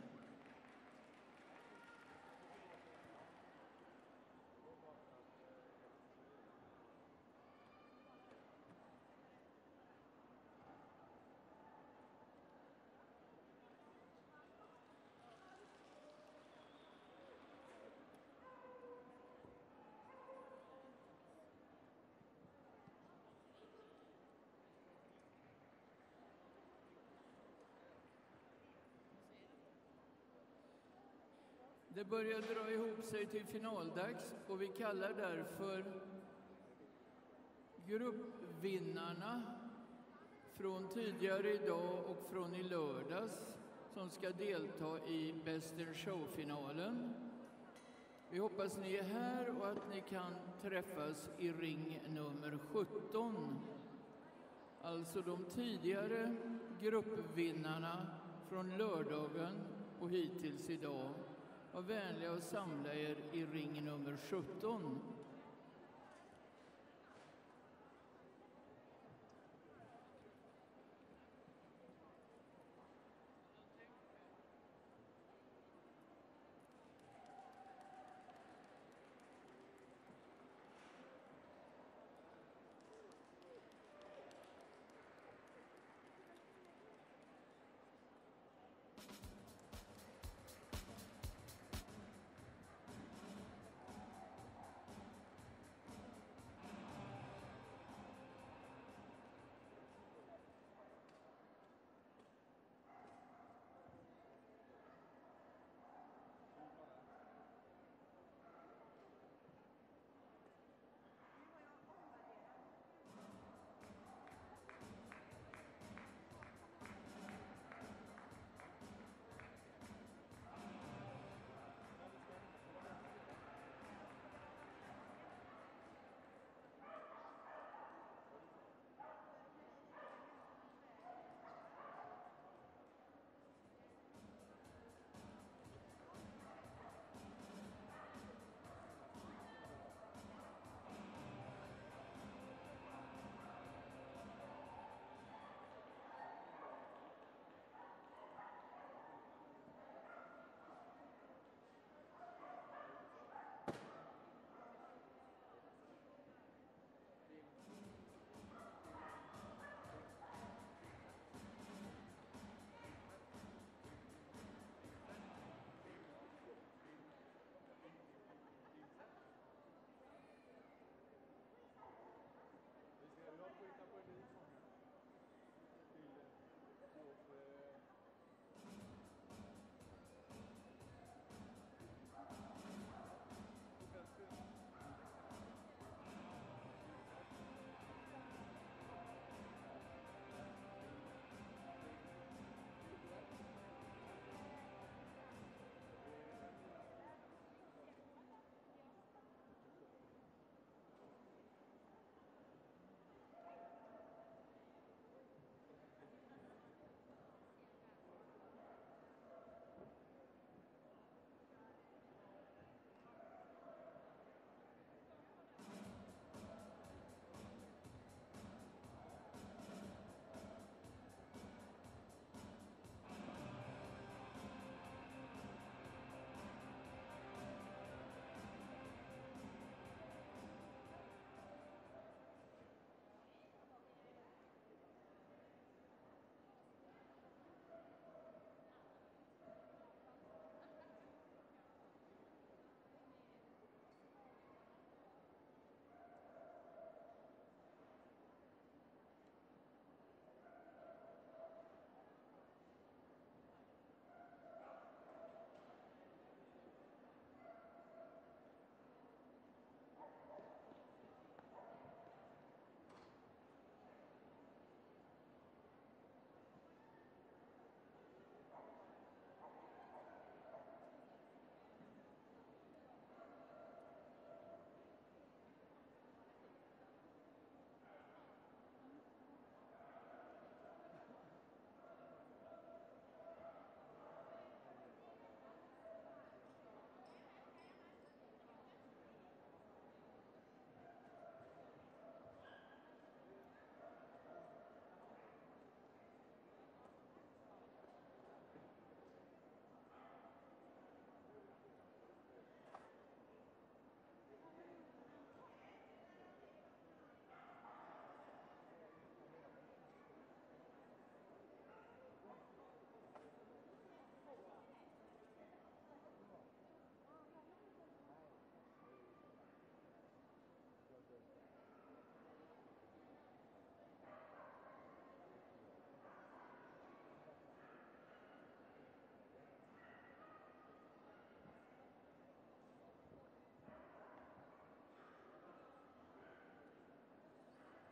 Speaker 3: Det börjar dra ihop sig till finaldags och vi kallar därför gruppvinnarna från tidigare idag och från i lördags som ska delta i Best in Show-finalen. Vi hoppas ni är här och att ni kan träffas i ring nummer sjutton. Alltså de tidigare gruppvinnarna från lördagen och hittills idag. Var vänliga och samla er i ring nummer sjutton.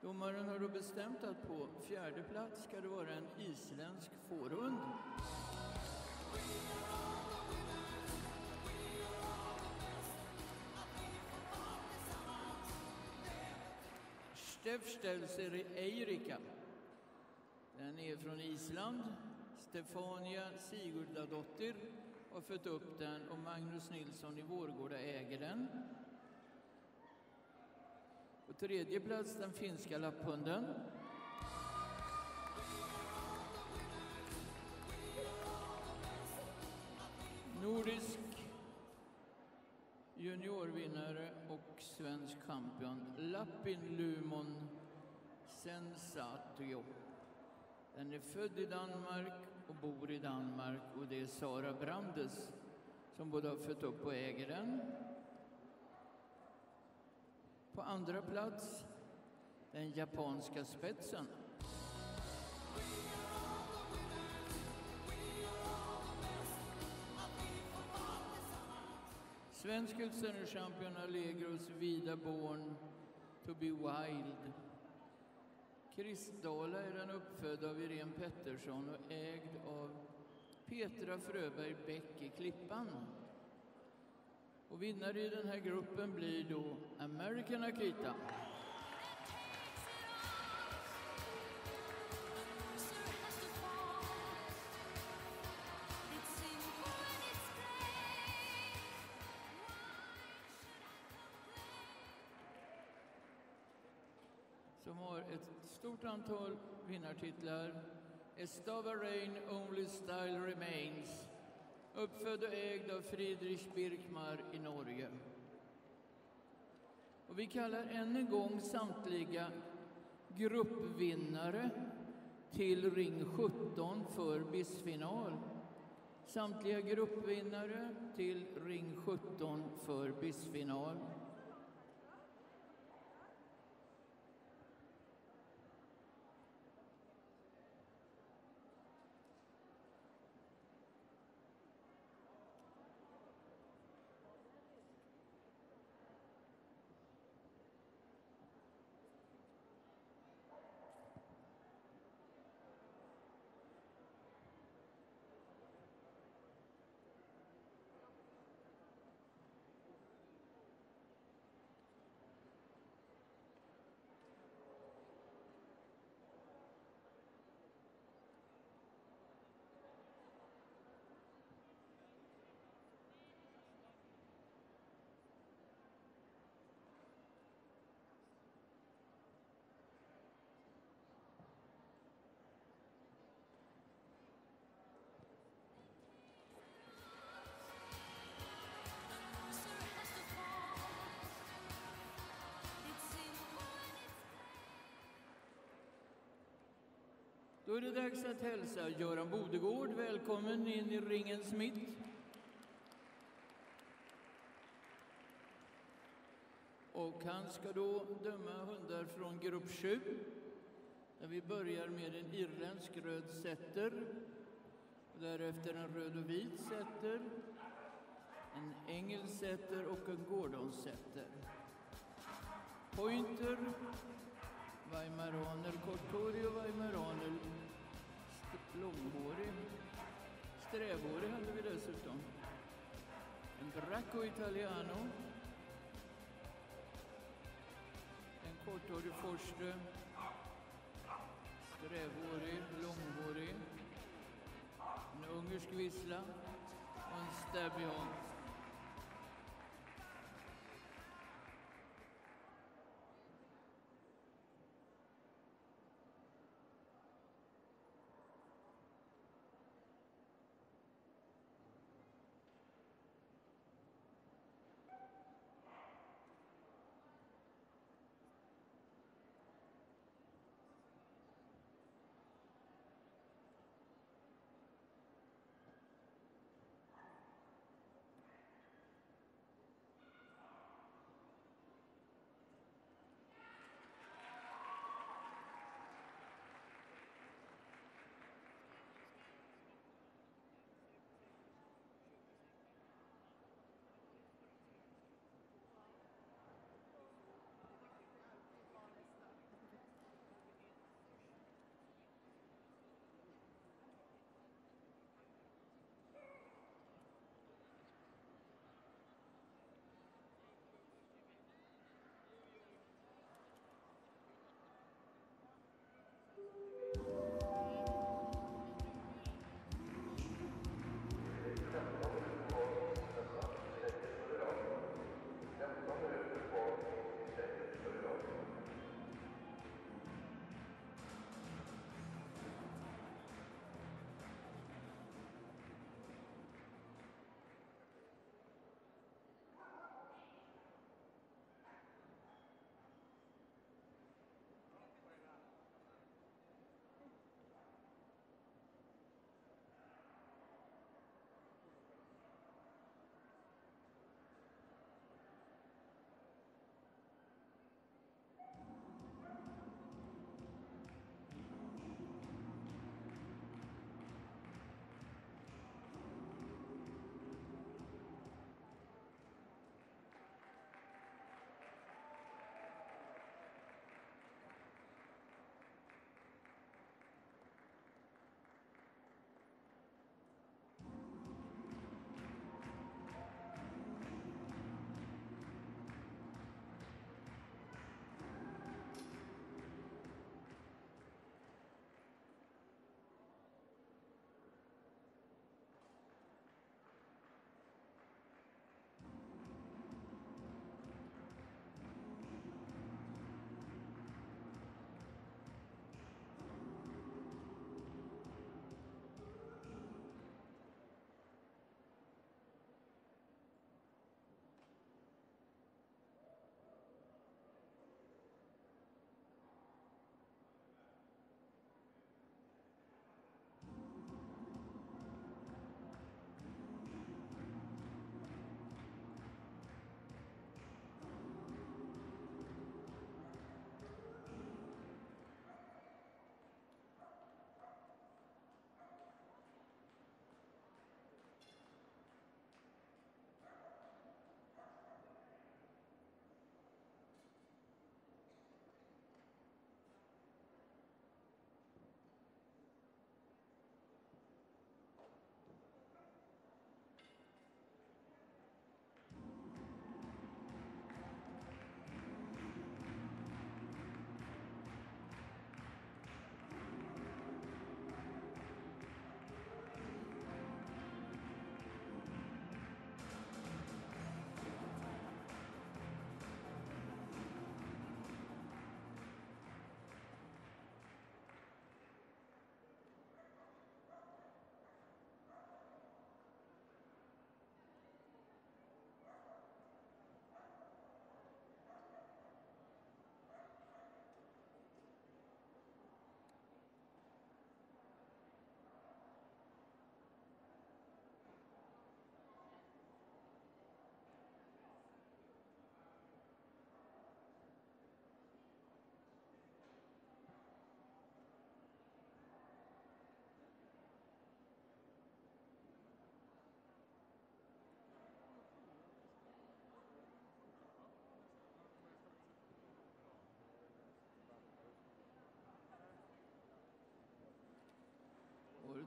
Speaker 3: Domaren har då bestämt att på fjärde plats ska det vara en isländsk fårhund. Stefstelser Eirika. Den är från Island. Stefania Sigurdadottir har fött upp den och Magnus Nilsson i Vårgårda äger den. På tredje plats den finska lapphunden. Nordisk juniorvinnare och svensk champion Lappin Lumon Sensatio. Den är född i Danmark och bor i Danmark och det är Sara Brandes som både har fött upp och äger den. På andra plats den japanska spetsen. Svensk utställningschampion Allegros Vida Born to be Wild. Kristdala är den uppfödd av Irene Pettersson och ägd av Petra Fröberg Bäck i Klippan. Och vinnare i den här gruppen blir då American Akita. Som har ett stort antal vinnartitlar. Estava Rain Only Style Remains. Uppfödd och ägd av Friedrich Birkmar i Norge. Och vi kallar än en gång samtliga gruppvinnare till ring sjutton för BIS-final. Samtliga gruppvinnare till ring sjutton för BIS-final. Då är det dags att hälsa Göran Bodegård välkommen in i ringens mitt. Och han ska då döma hundar från grupp sju. Där vi börjar med en irländsk röd setter. Och därefter en röd och vit setter. En engelsk setter och en Gordon setter. Pointer. Weimaraner korthårig och Weimaraner långhårig. Strävhårig hade vi dessutom. En Bracco Italiano. En korthårig Forste. Strävhårig, långhårig. En ungersk vissla och en Stabbion.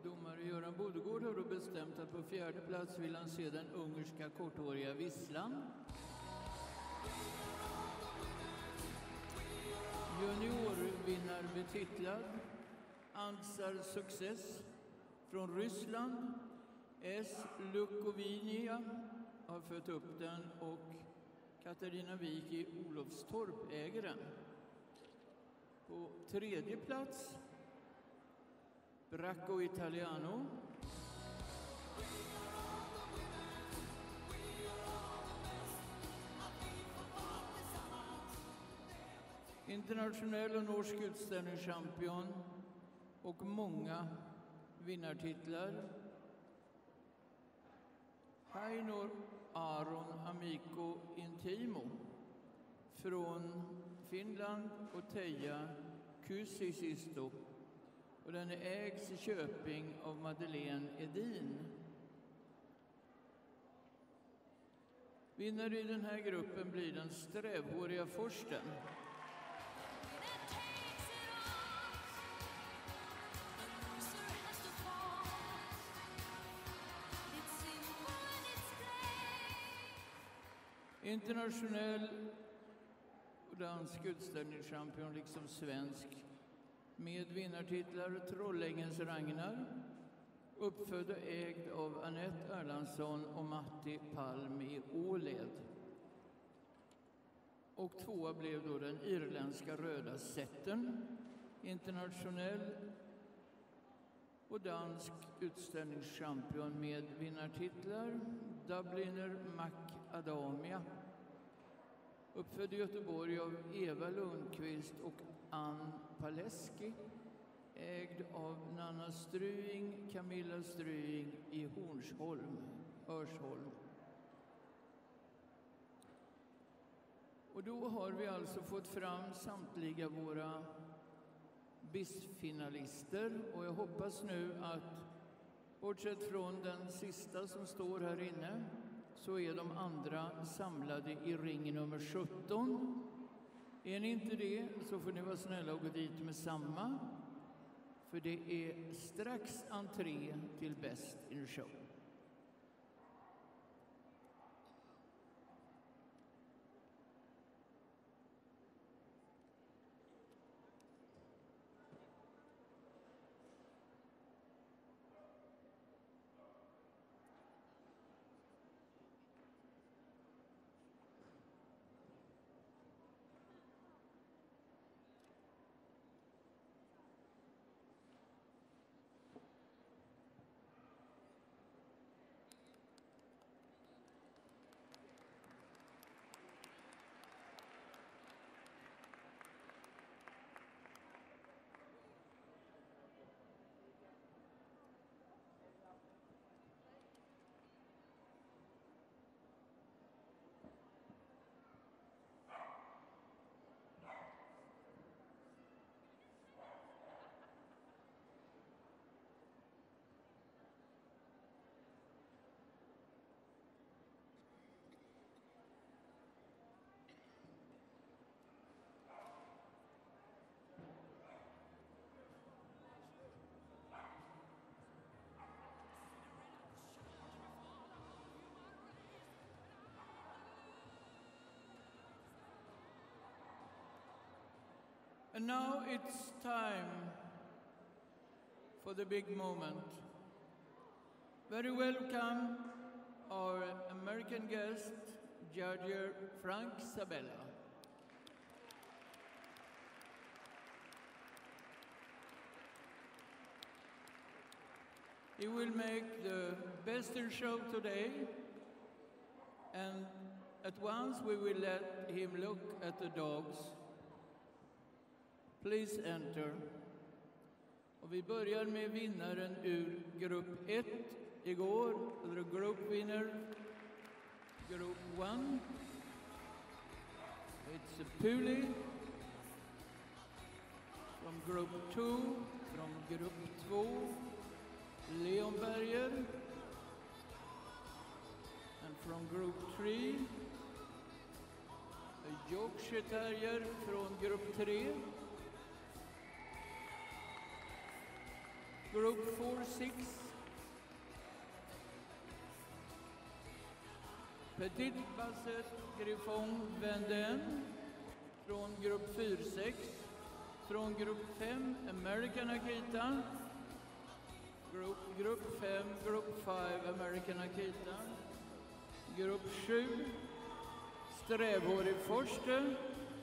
Speaker 3: domare Göran Bodegård har då bestämt att på fjärde plats vill han se den ungerska korthåriga visslan. Juniorvinnarbetitlad Ansar Success från Ryssland. S. Lukovinia har fött upp den och Katarina Wik i Olofstorp äger den. På tredje plats Bracco Italiano. Internationell och norsk utställningschampion och många vinnartitlar. Hainor Aron Amico Intimo från Finland och Teija Kysisisto. Och den ägs i Köping av Madeleine Edin. Vinnare i den här gruppen blir den strävhåriga forsten. Internationell och dansk utställningschampion liksom svensk med vinnartitlar Trollängens Ragnar, uppfödd och ägd av Annette Erlandsson och Matti Palm i Åled. Och tvåa blev då den irländska Röda Sätten, internationell och dansk utställningschampion med vinnartitlar Dubliner Macadamia, uppfödd i Göteborg av Eva Lundqvist och Ann Paleski, ägd av Nanna Strying, Camilla Strying i Hornsholm, Örsholm. Och då har vi alltså fått fram samtliga våra B I S-finalister och jag hoppas nu att bortsett från den sista som står här inne så är de andra samlade i ring nummer sjutton. Är ni inte det så får ni vara snälla och gå dit med samma. För det är strax entré till Best in Show. And now it's time for the big moment. Very welcome our American guest, Judge Frank Sabella. He will make the best in show today, and at once we will let him look at the dogs. Please enter. Och vi börjar med vinnaren ur grupp ett igår. The group winner, group one. It's a Puli. From group two, from group two, Leon Berger. And from group three, a Yorkshire Terrier från grupp tre. Group four six. Petit Basset Griffon Vendén från grupp fyra sex. Från grupp fem American Akita. Grupp, grupp fem, grupp fem American Akita. Grupp sju Strävhårig Forster.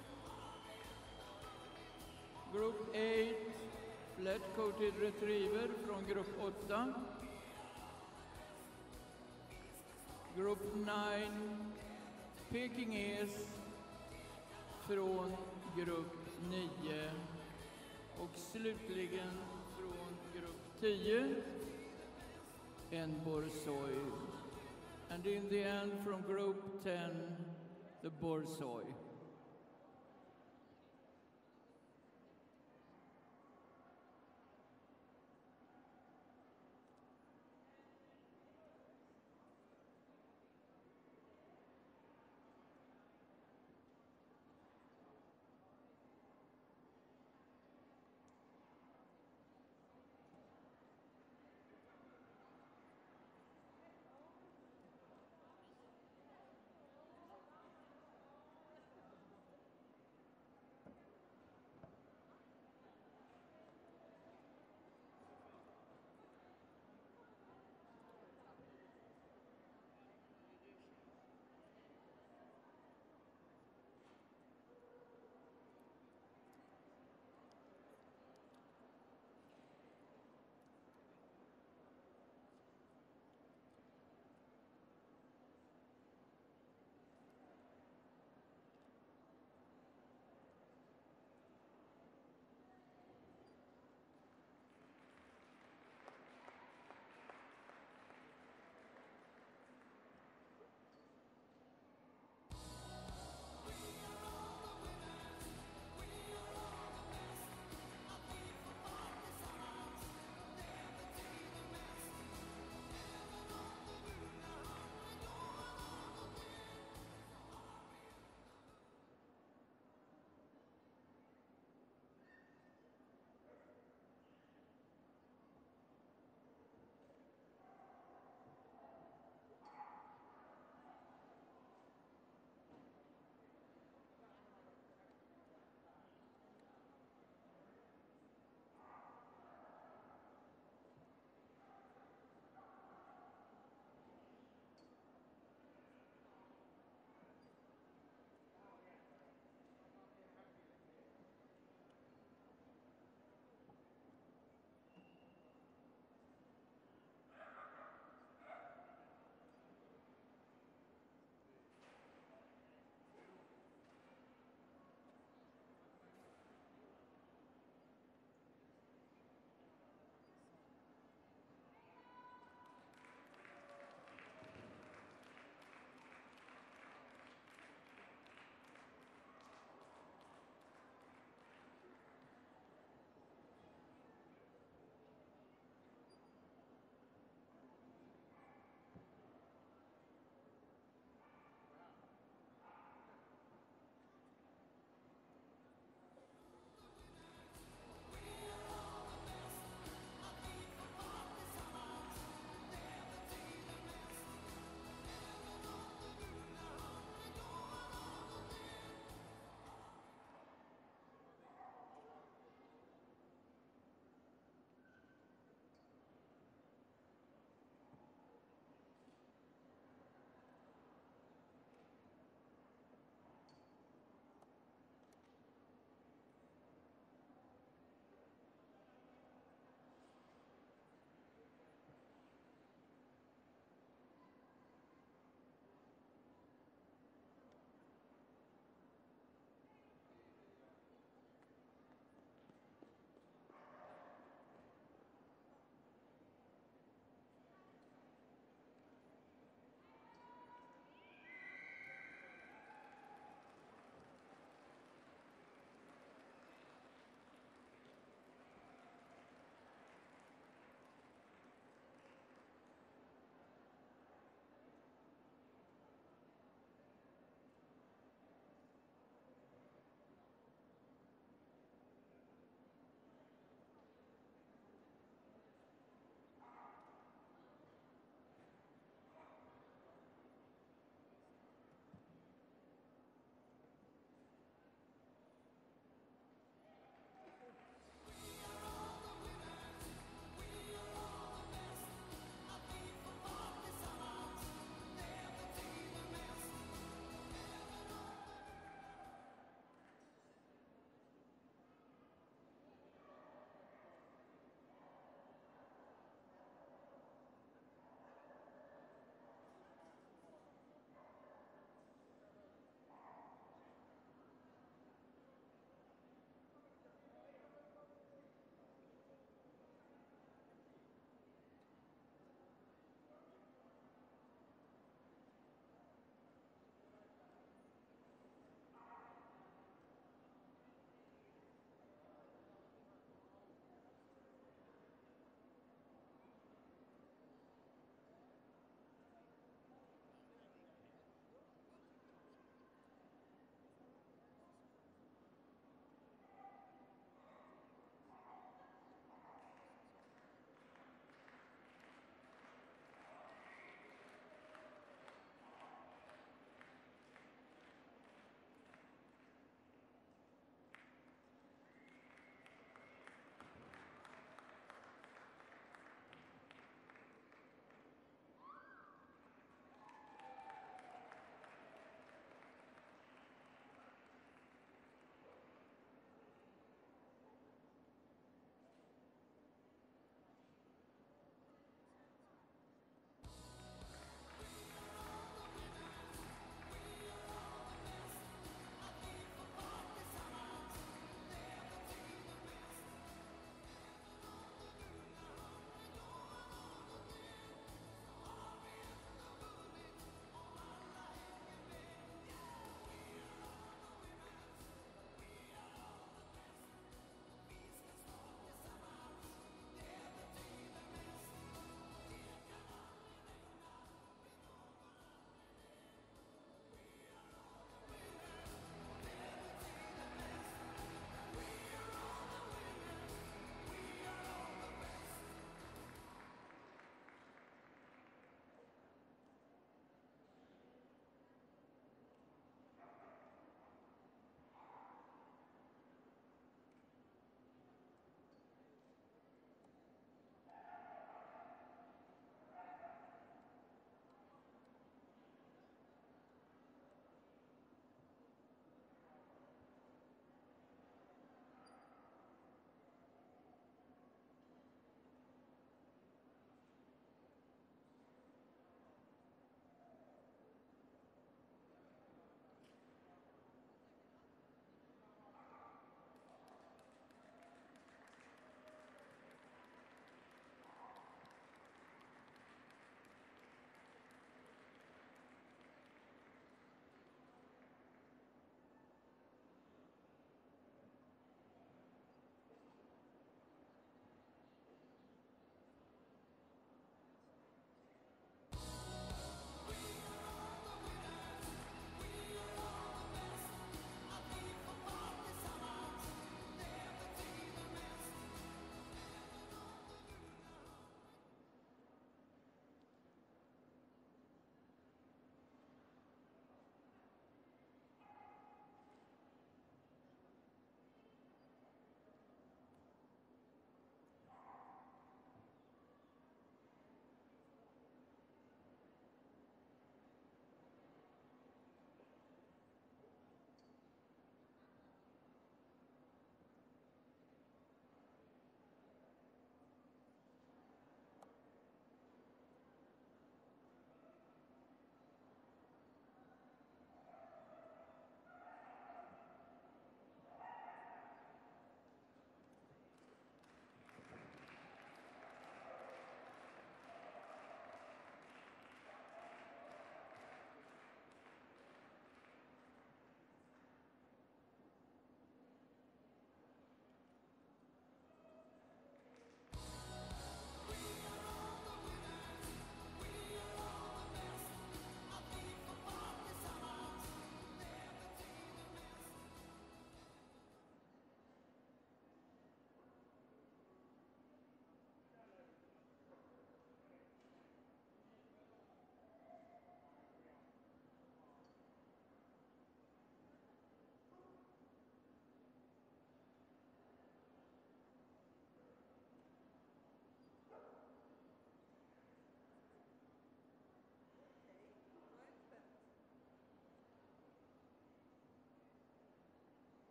Speaker 3: Grupp åtta Flat Coated Retriever från grupp åtta. Grupp nio Pekingese från grupp nio. Och slutligen från grupp tio en Borsoi. And in the end from group ten the Borsoi.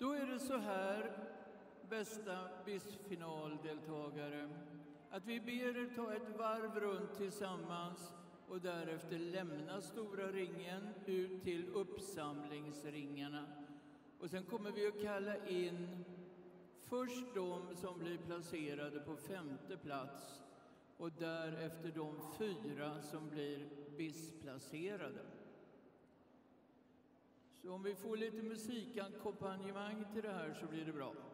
Speaker 3: Då är det så här, bästa bisfinaldeltagare, att vi ber er ta ett varv runt tillsammans och därefter lämna stora ringen ut till uppsamlingsringarna. Och sen kommer vi att kalla in först de som blir placerade på femte plats och därefter de fyra som blir bisplacerade. Så om vi får lite musikankompanjemang till det här så blir det bra.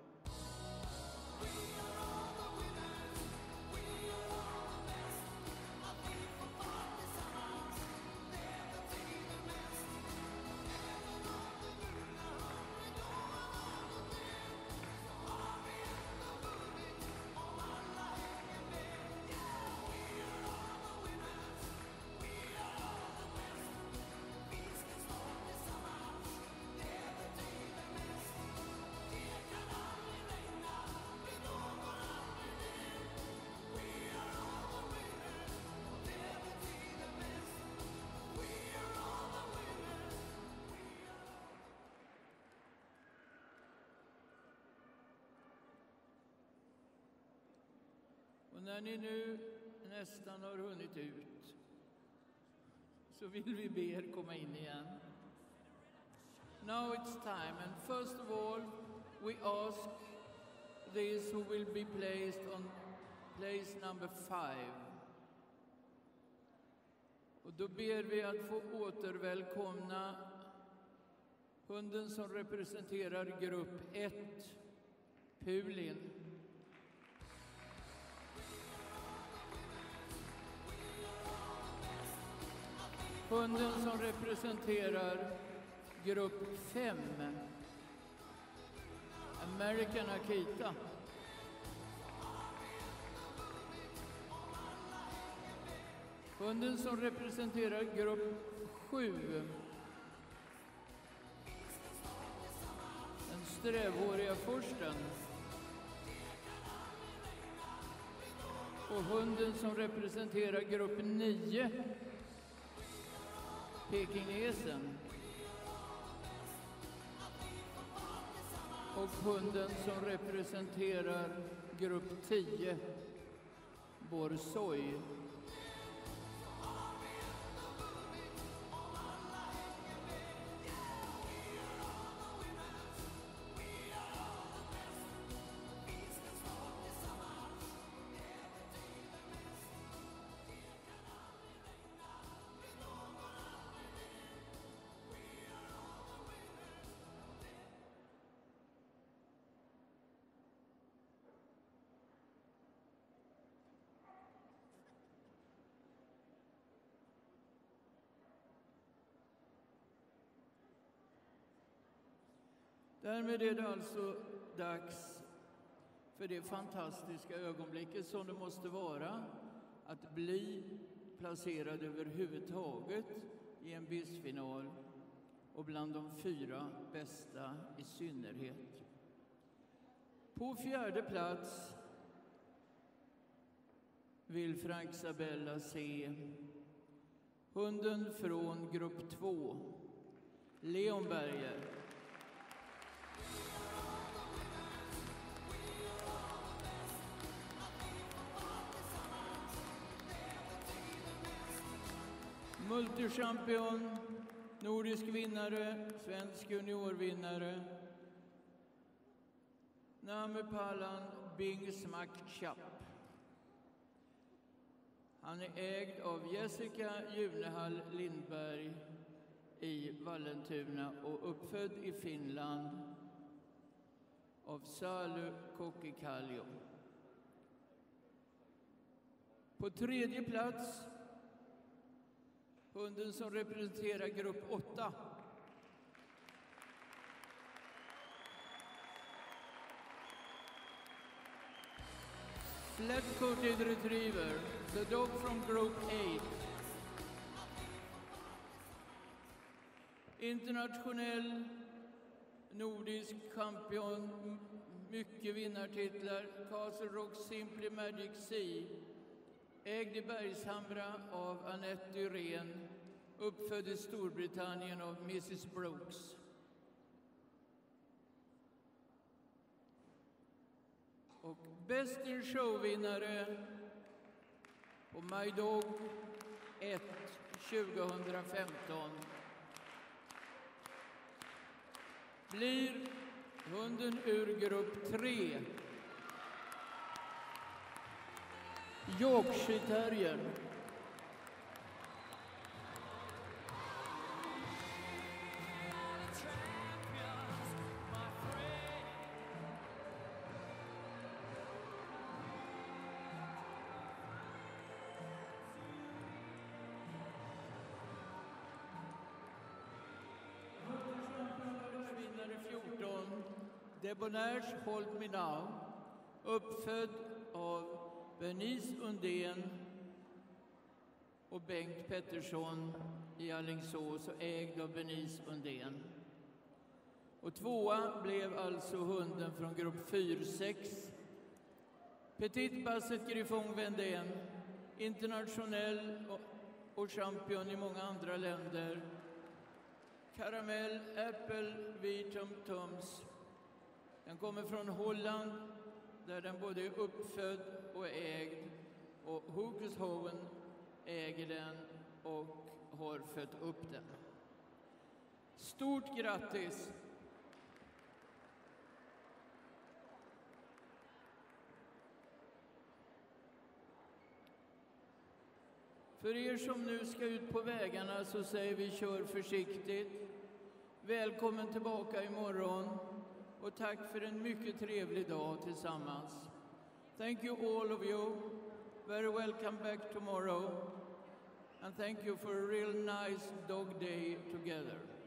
Speaker 3: Och när ni nu nästan har hunnit ut så vill vi be er komma in igen. Now it's time, and first of all we ask these who will be placed on place number five. Och då ber vi att få återvälkomna hunden som representerar grupp ett, Pulin. Hunden som representerar grupp fem, American Akita. Hunden som representerar grupp sju, den strävhåriga fursten. Och hunden som representerar grupp nio, Pekingesen. Och hunden som representerar grupp tio, Borsoi. Därmed är det alltså dags för det fantastiska ögonblicket som det måste vara att bli placerad överhuvudtaget i en bisfinal och bland de fyra bästa i synnerhet. På fjärde plats vill Frank Sabella se hunden från grupp två, Leon Berger. Multichampion, nordisk vinnare, svensk juniorvinnare, Namepalan Bingsmakchap. Han är ägd av Jessica Junehall Lindberg i Vallentuna och uppfödd i Finland av Salu Kokikallio. På tredje plats hunden som representerar grupp åtta. Flat-coated retriever, the dog from group eight. Internationell nordisk champion, mycket vinnartitlar, Castle Rock Simply Magic Sea. Ägd i Bergshamra av Annette Dyrén, uppfödd i Storbritannien av missus Brooks. Och Best in Show-vinnare på My Dog ett tjugohundrafemton blir hunden ur grupp tre, Yorkshire Terrier. Debonair Hold Me Now, uppfödd av Bernice Undén och Bengt Pettersson i Alingsås och ägd av Bernice Undén. Och tvåa blev alltså hunden från grupp fyra sex, Petit Basset Griffon Vendén, internationell och, och champion i många andra länder, Caramel Apple Vitum Tums. Den kommer från Holland, där den både är uppfödd och ägd. Och Hogeshoven äger den och har fött upp den. Stort grattis! För er som nu ska ut på vägarna så säger vi kör försiktigt. Välkommen tillbaka imorgon. Och tack för en mycket trevlig dag tillsammans. Thank you all of you. Very welcome back tomorrow. And thank you for a real nice dog day together.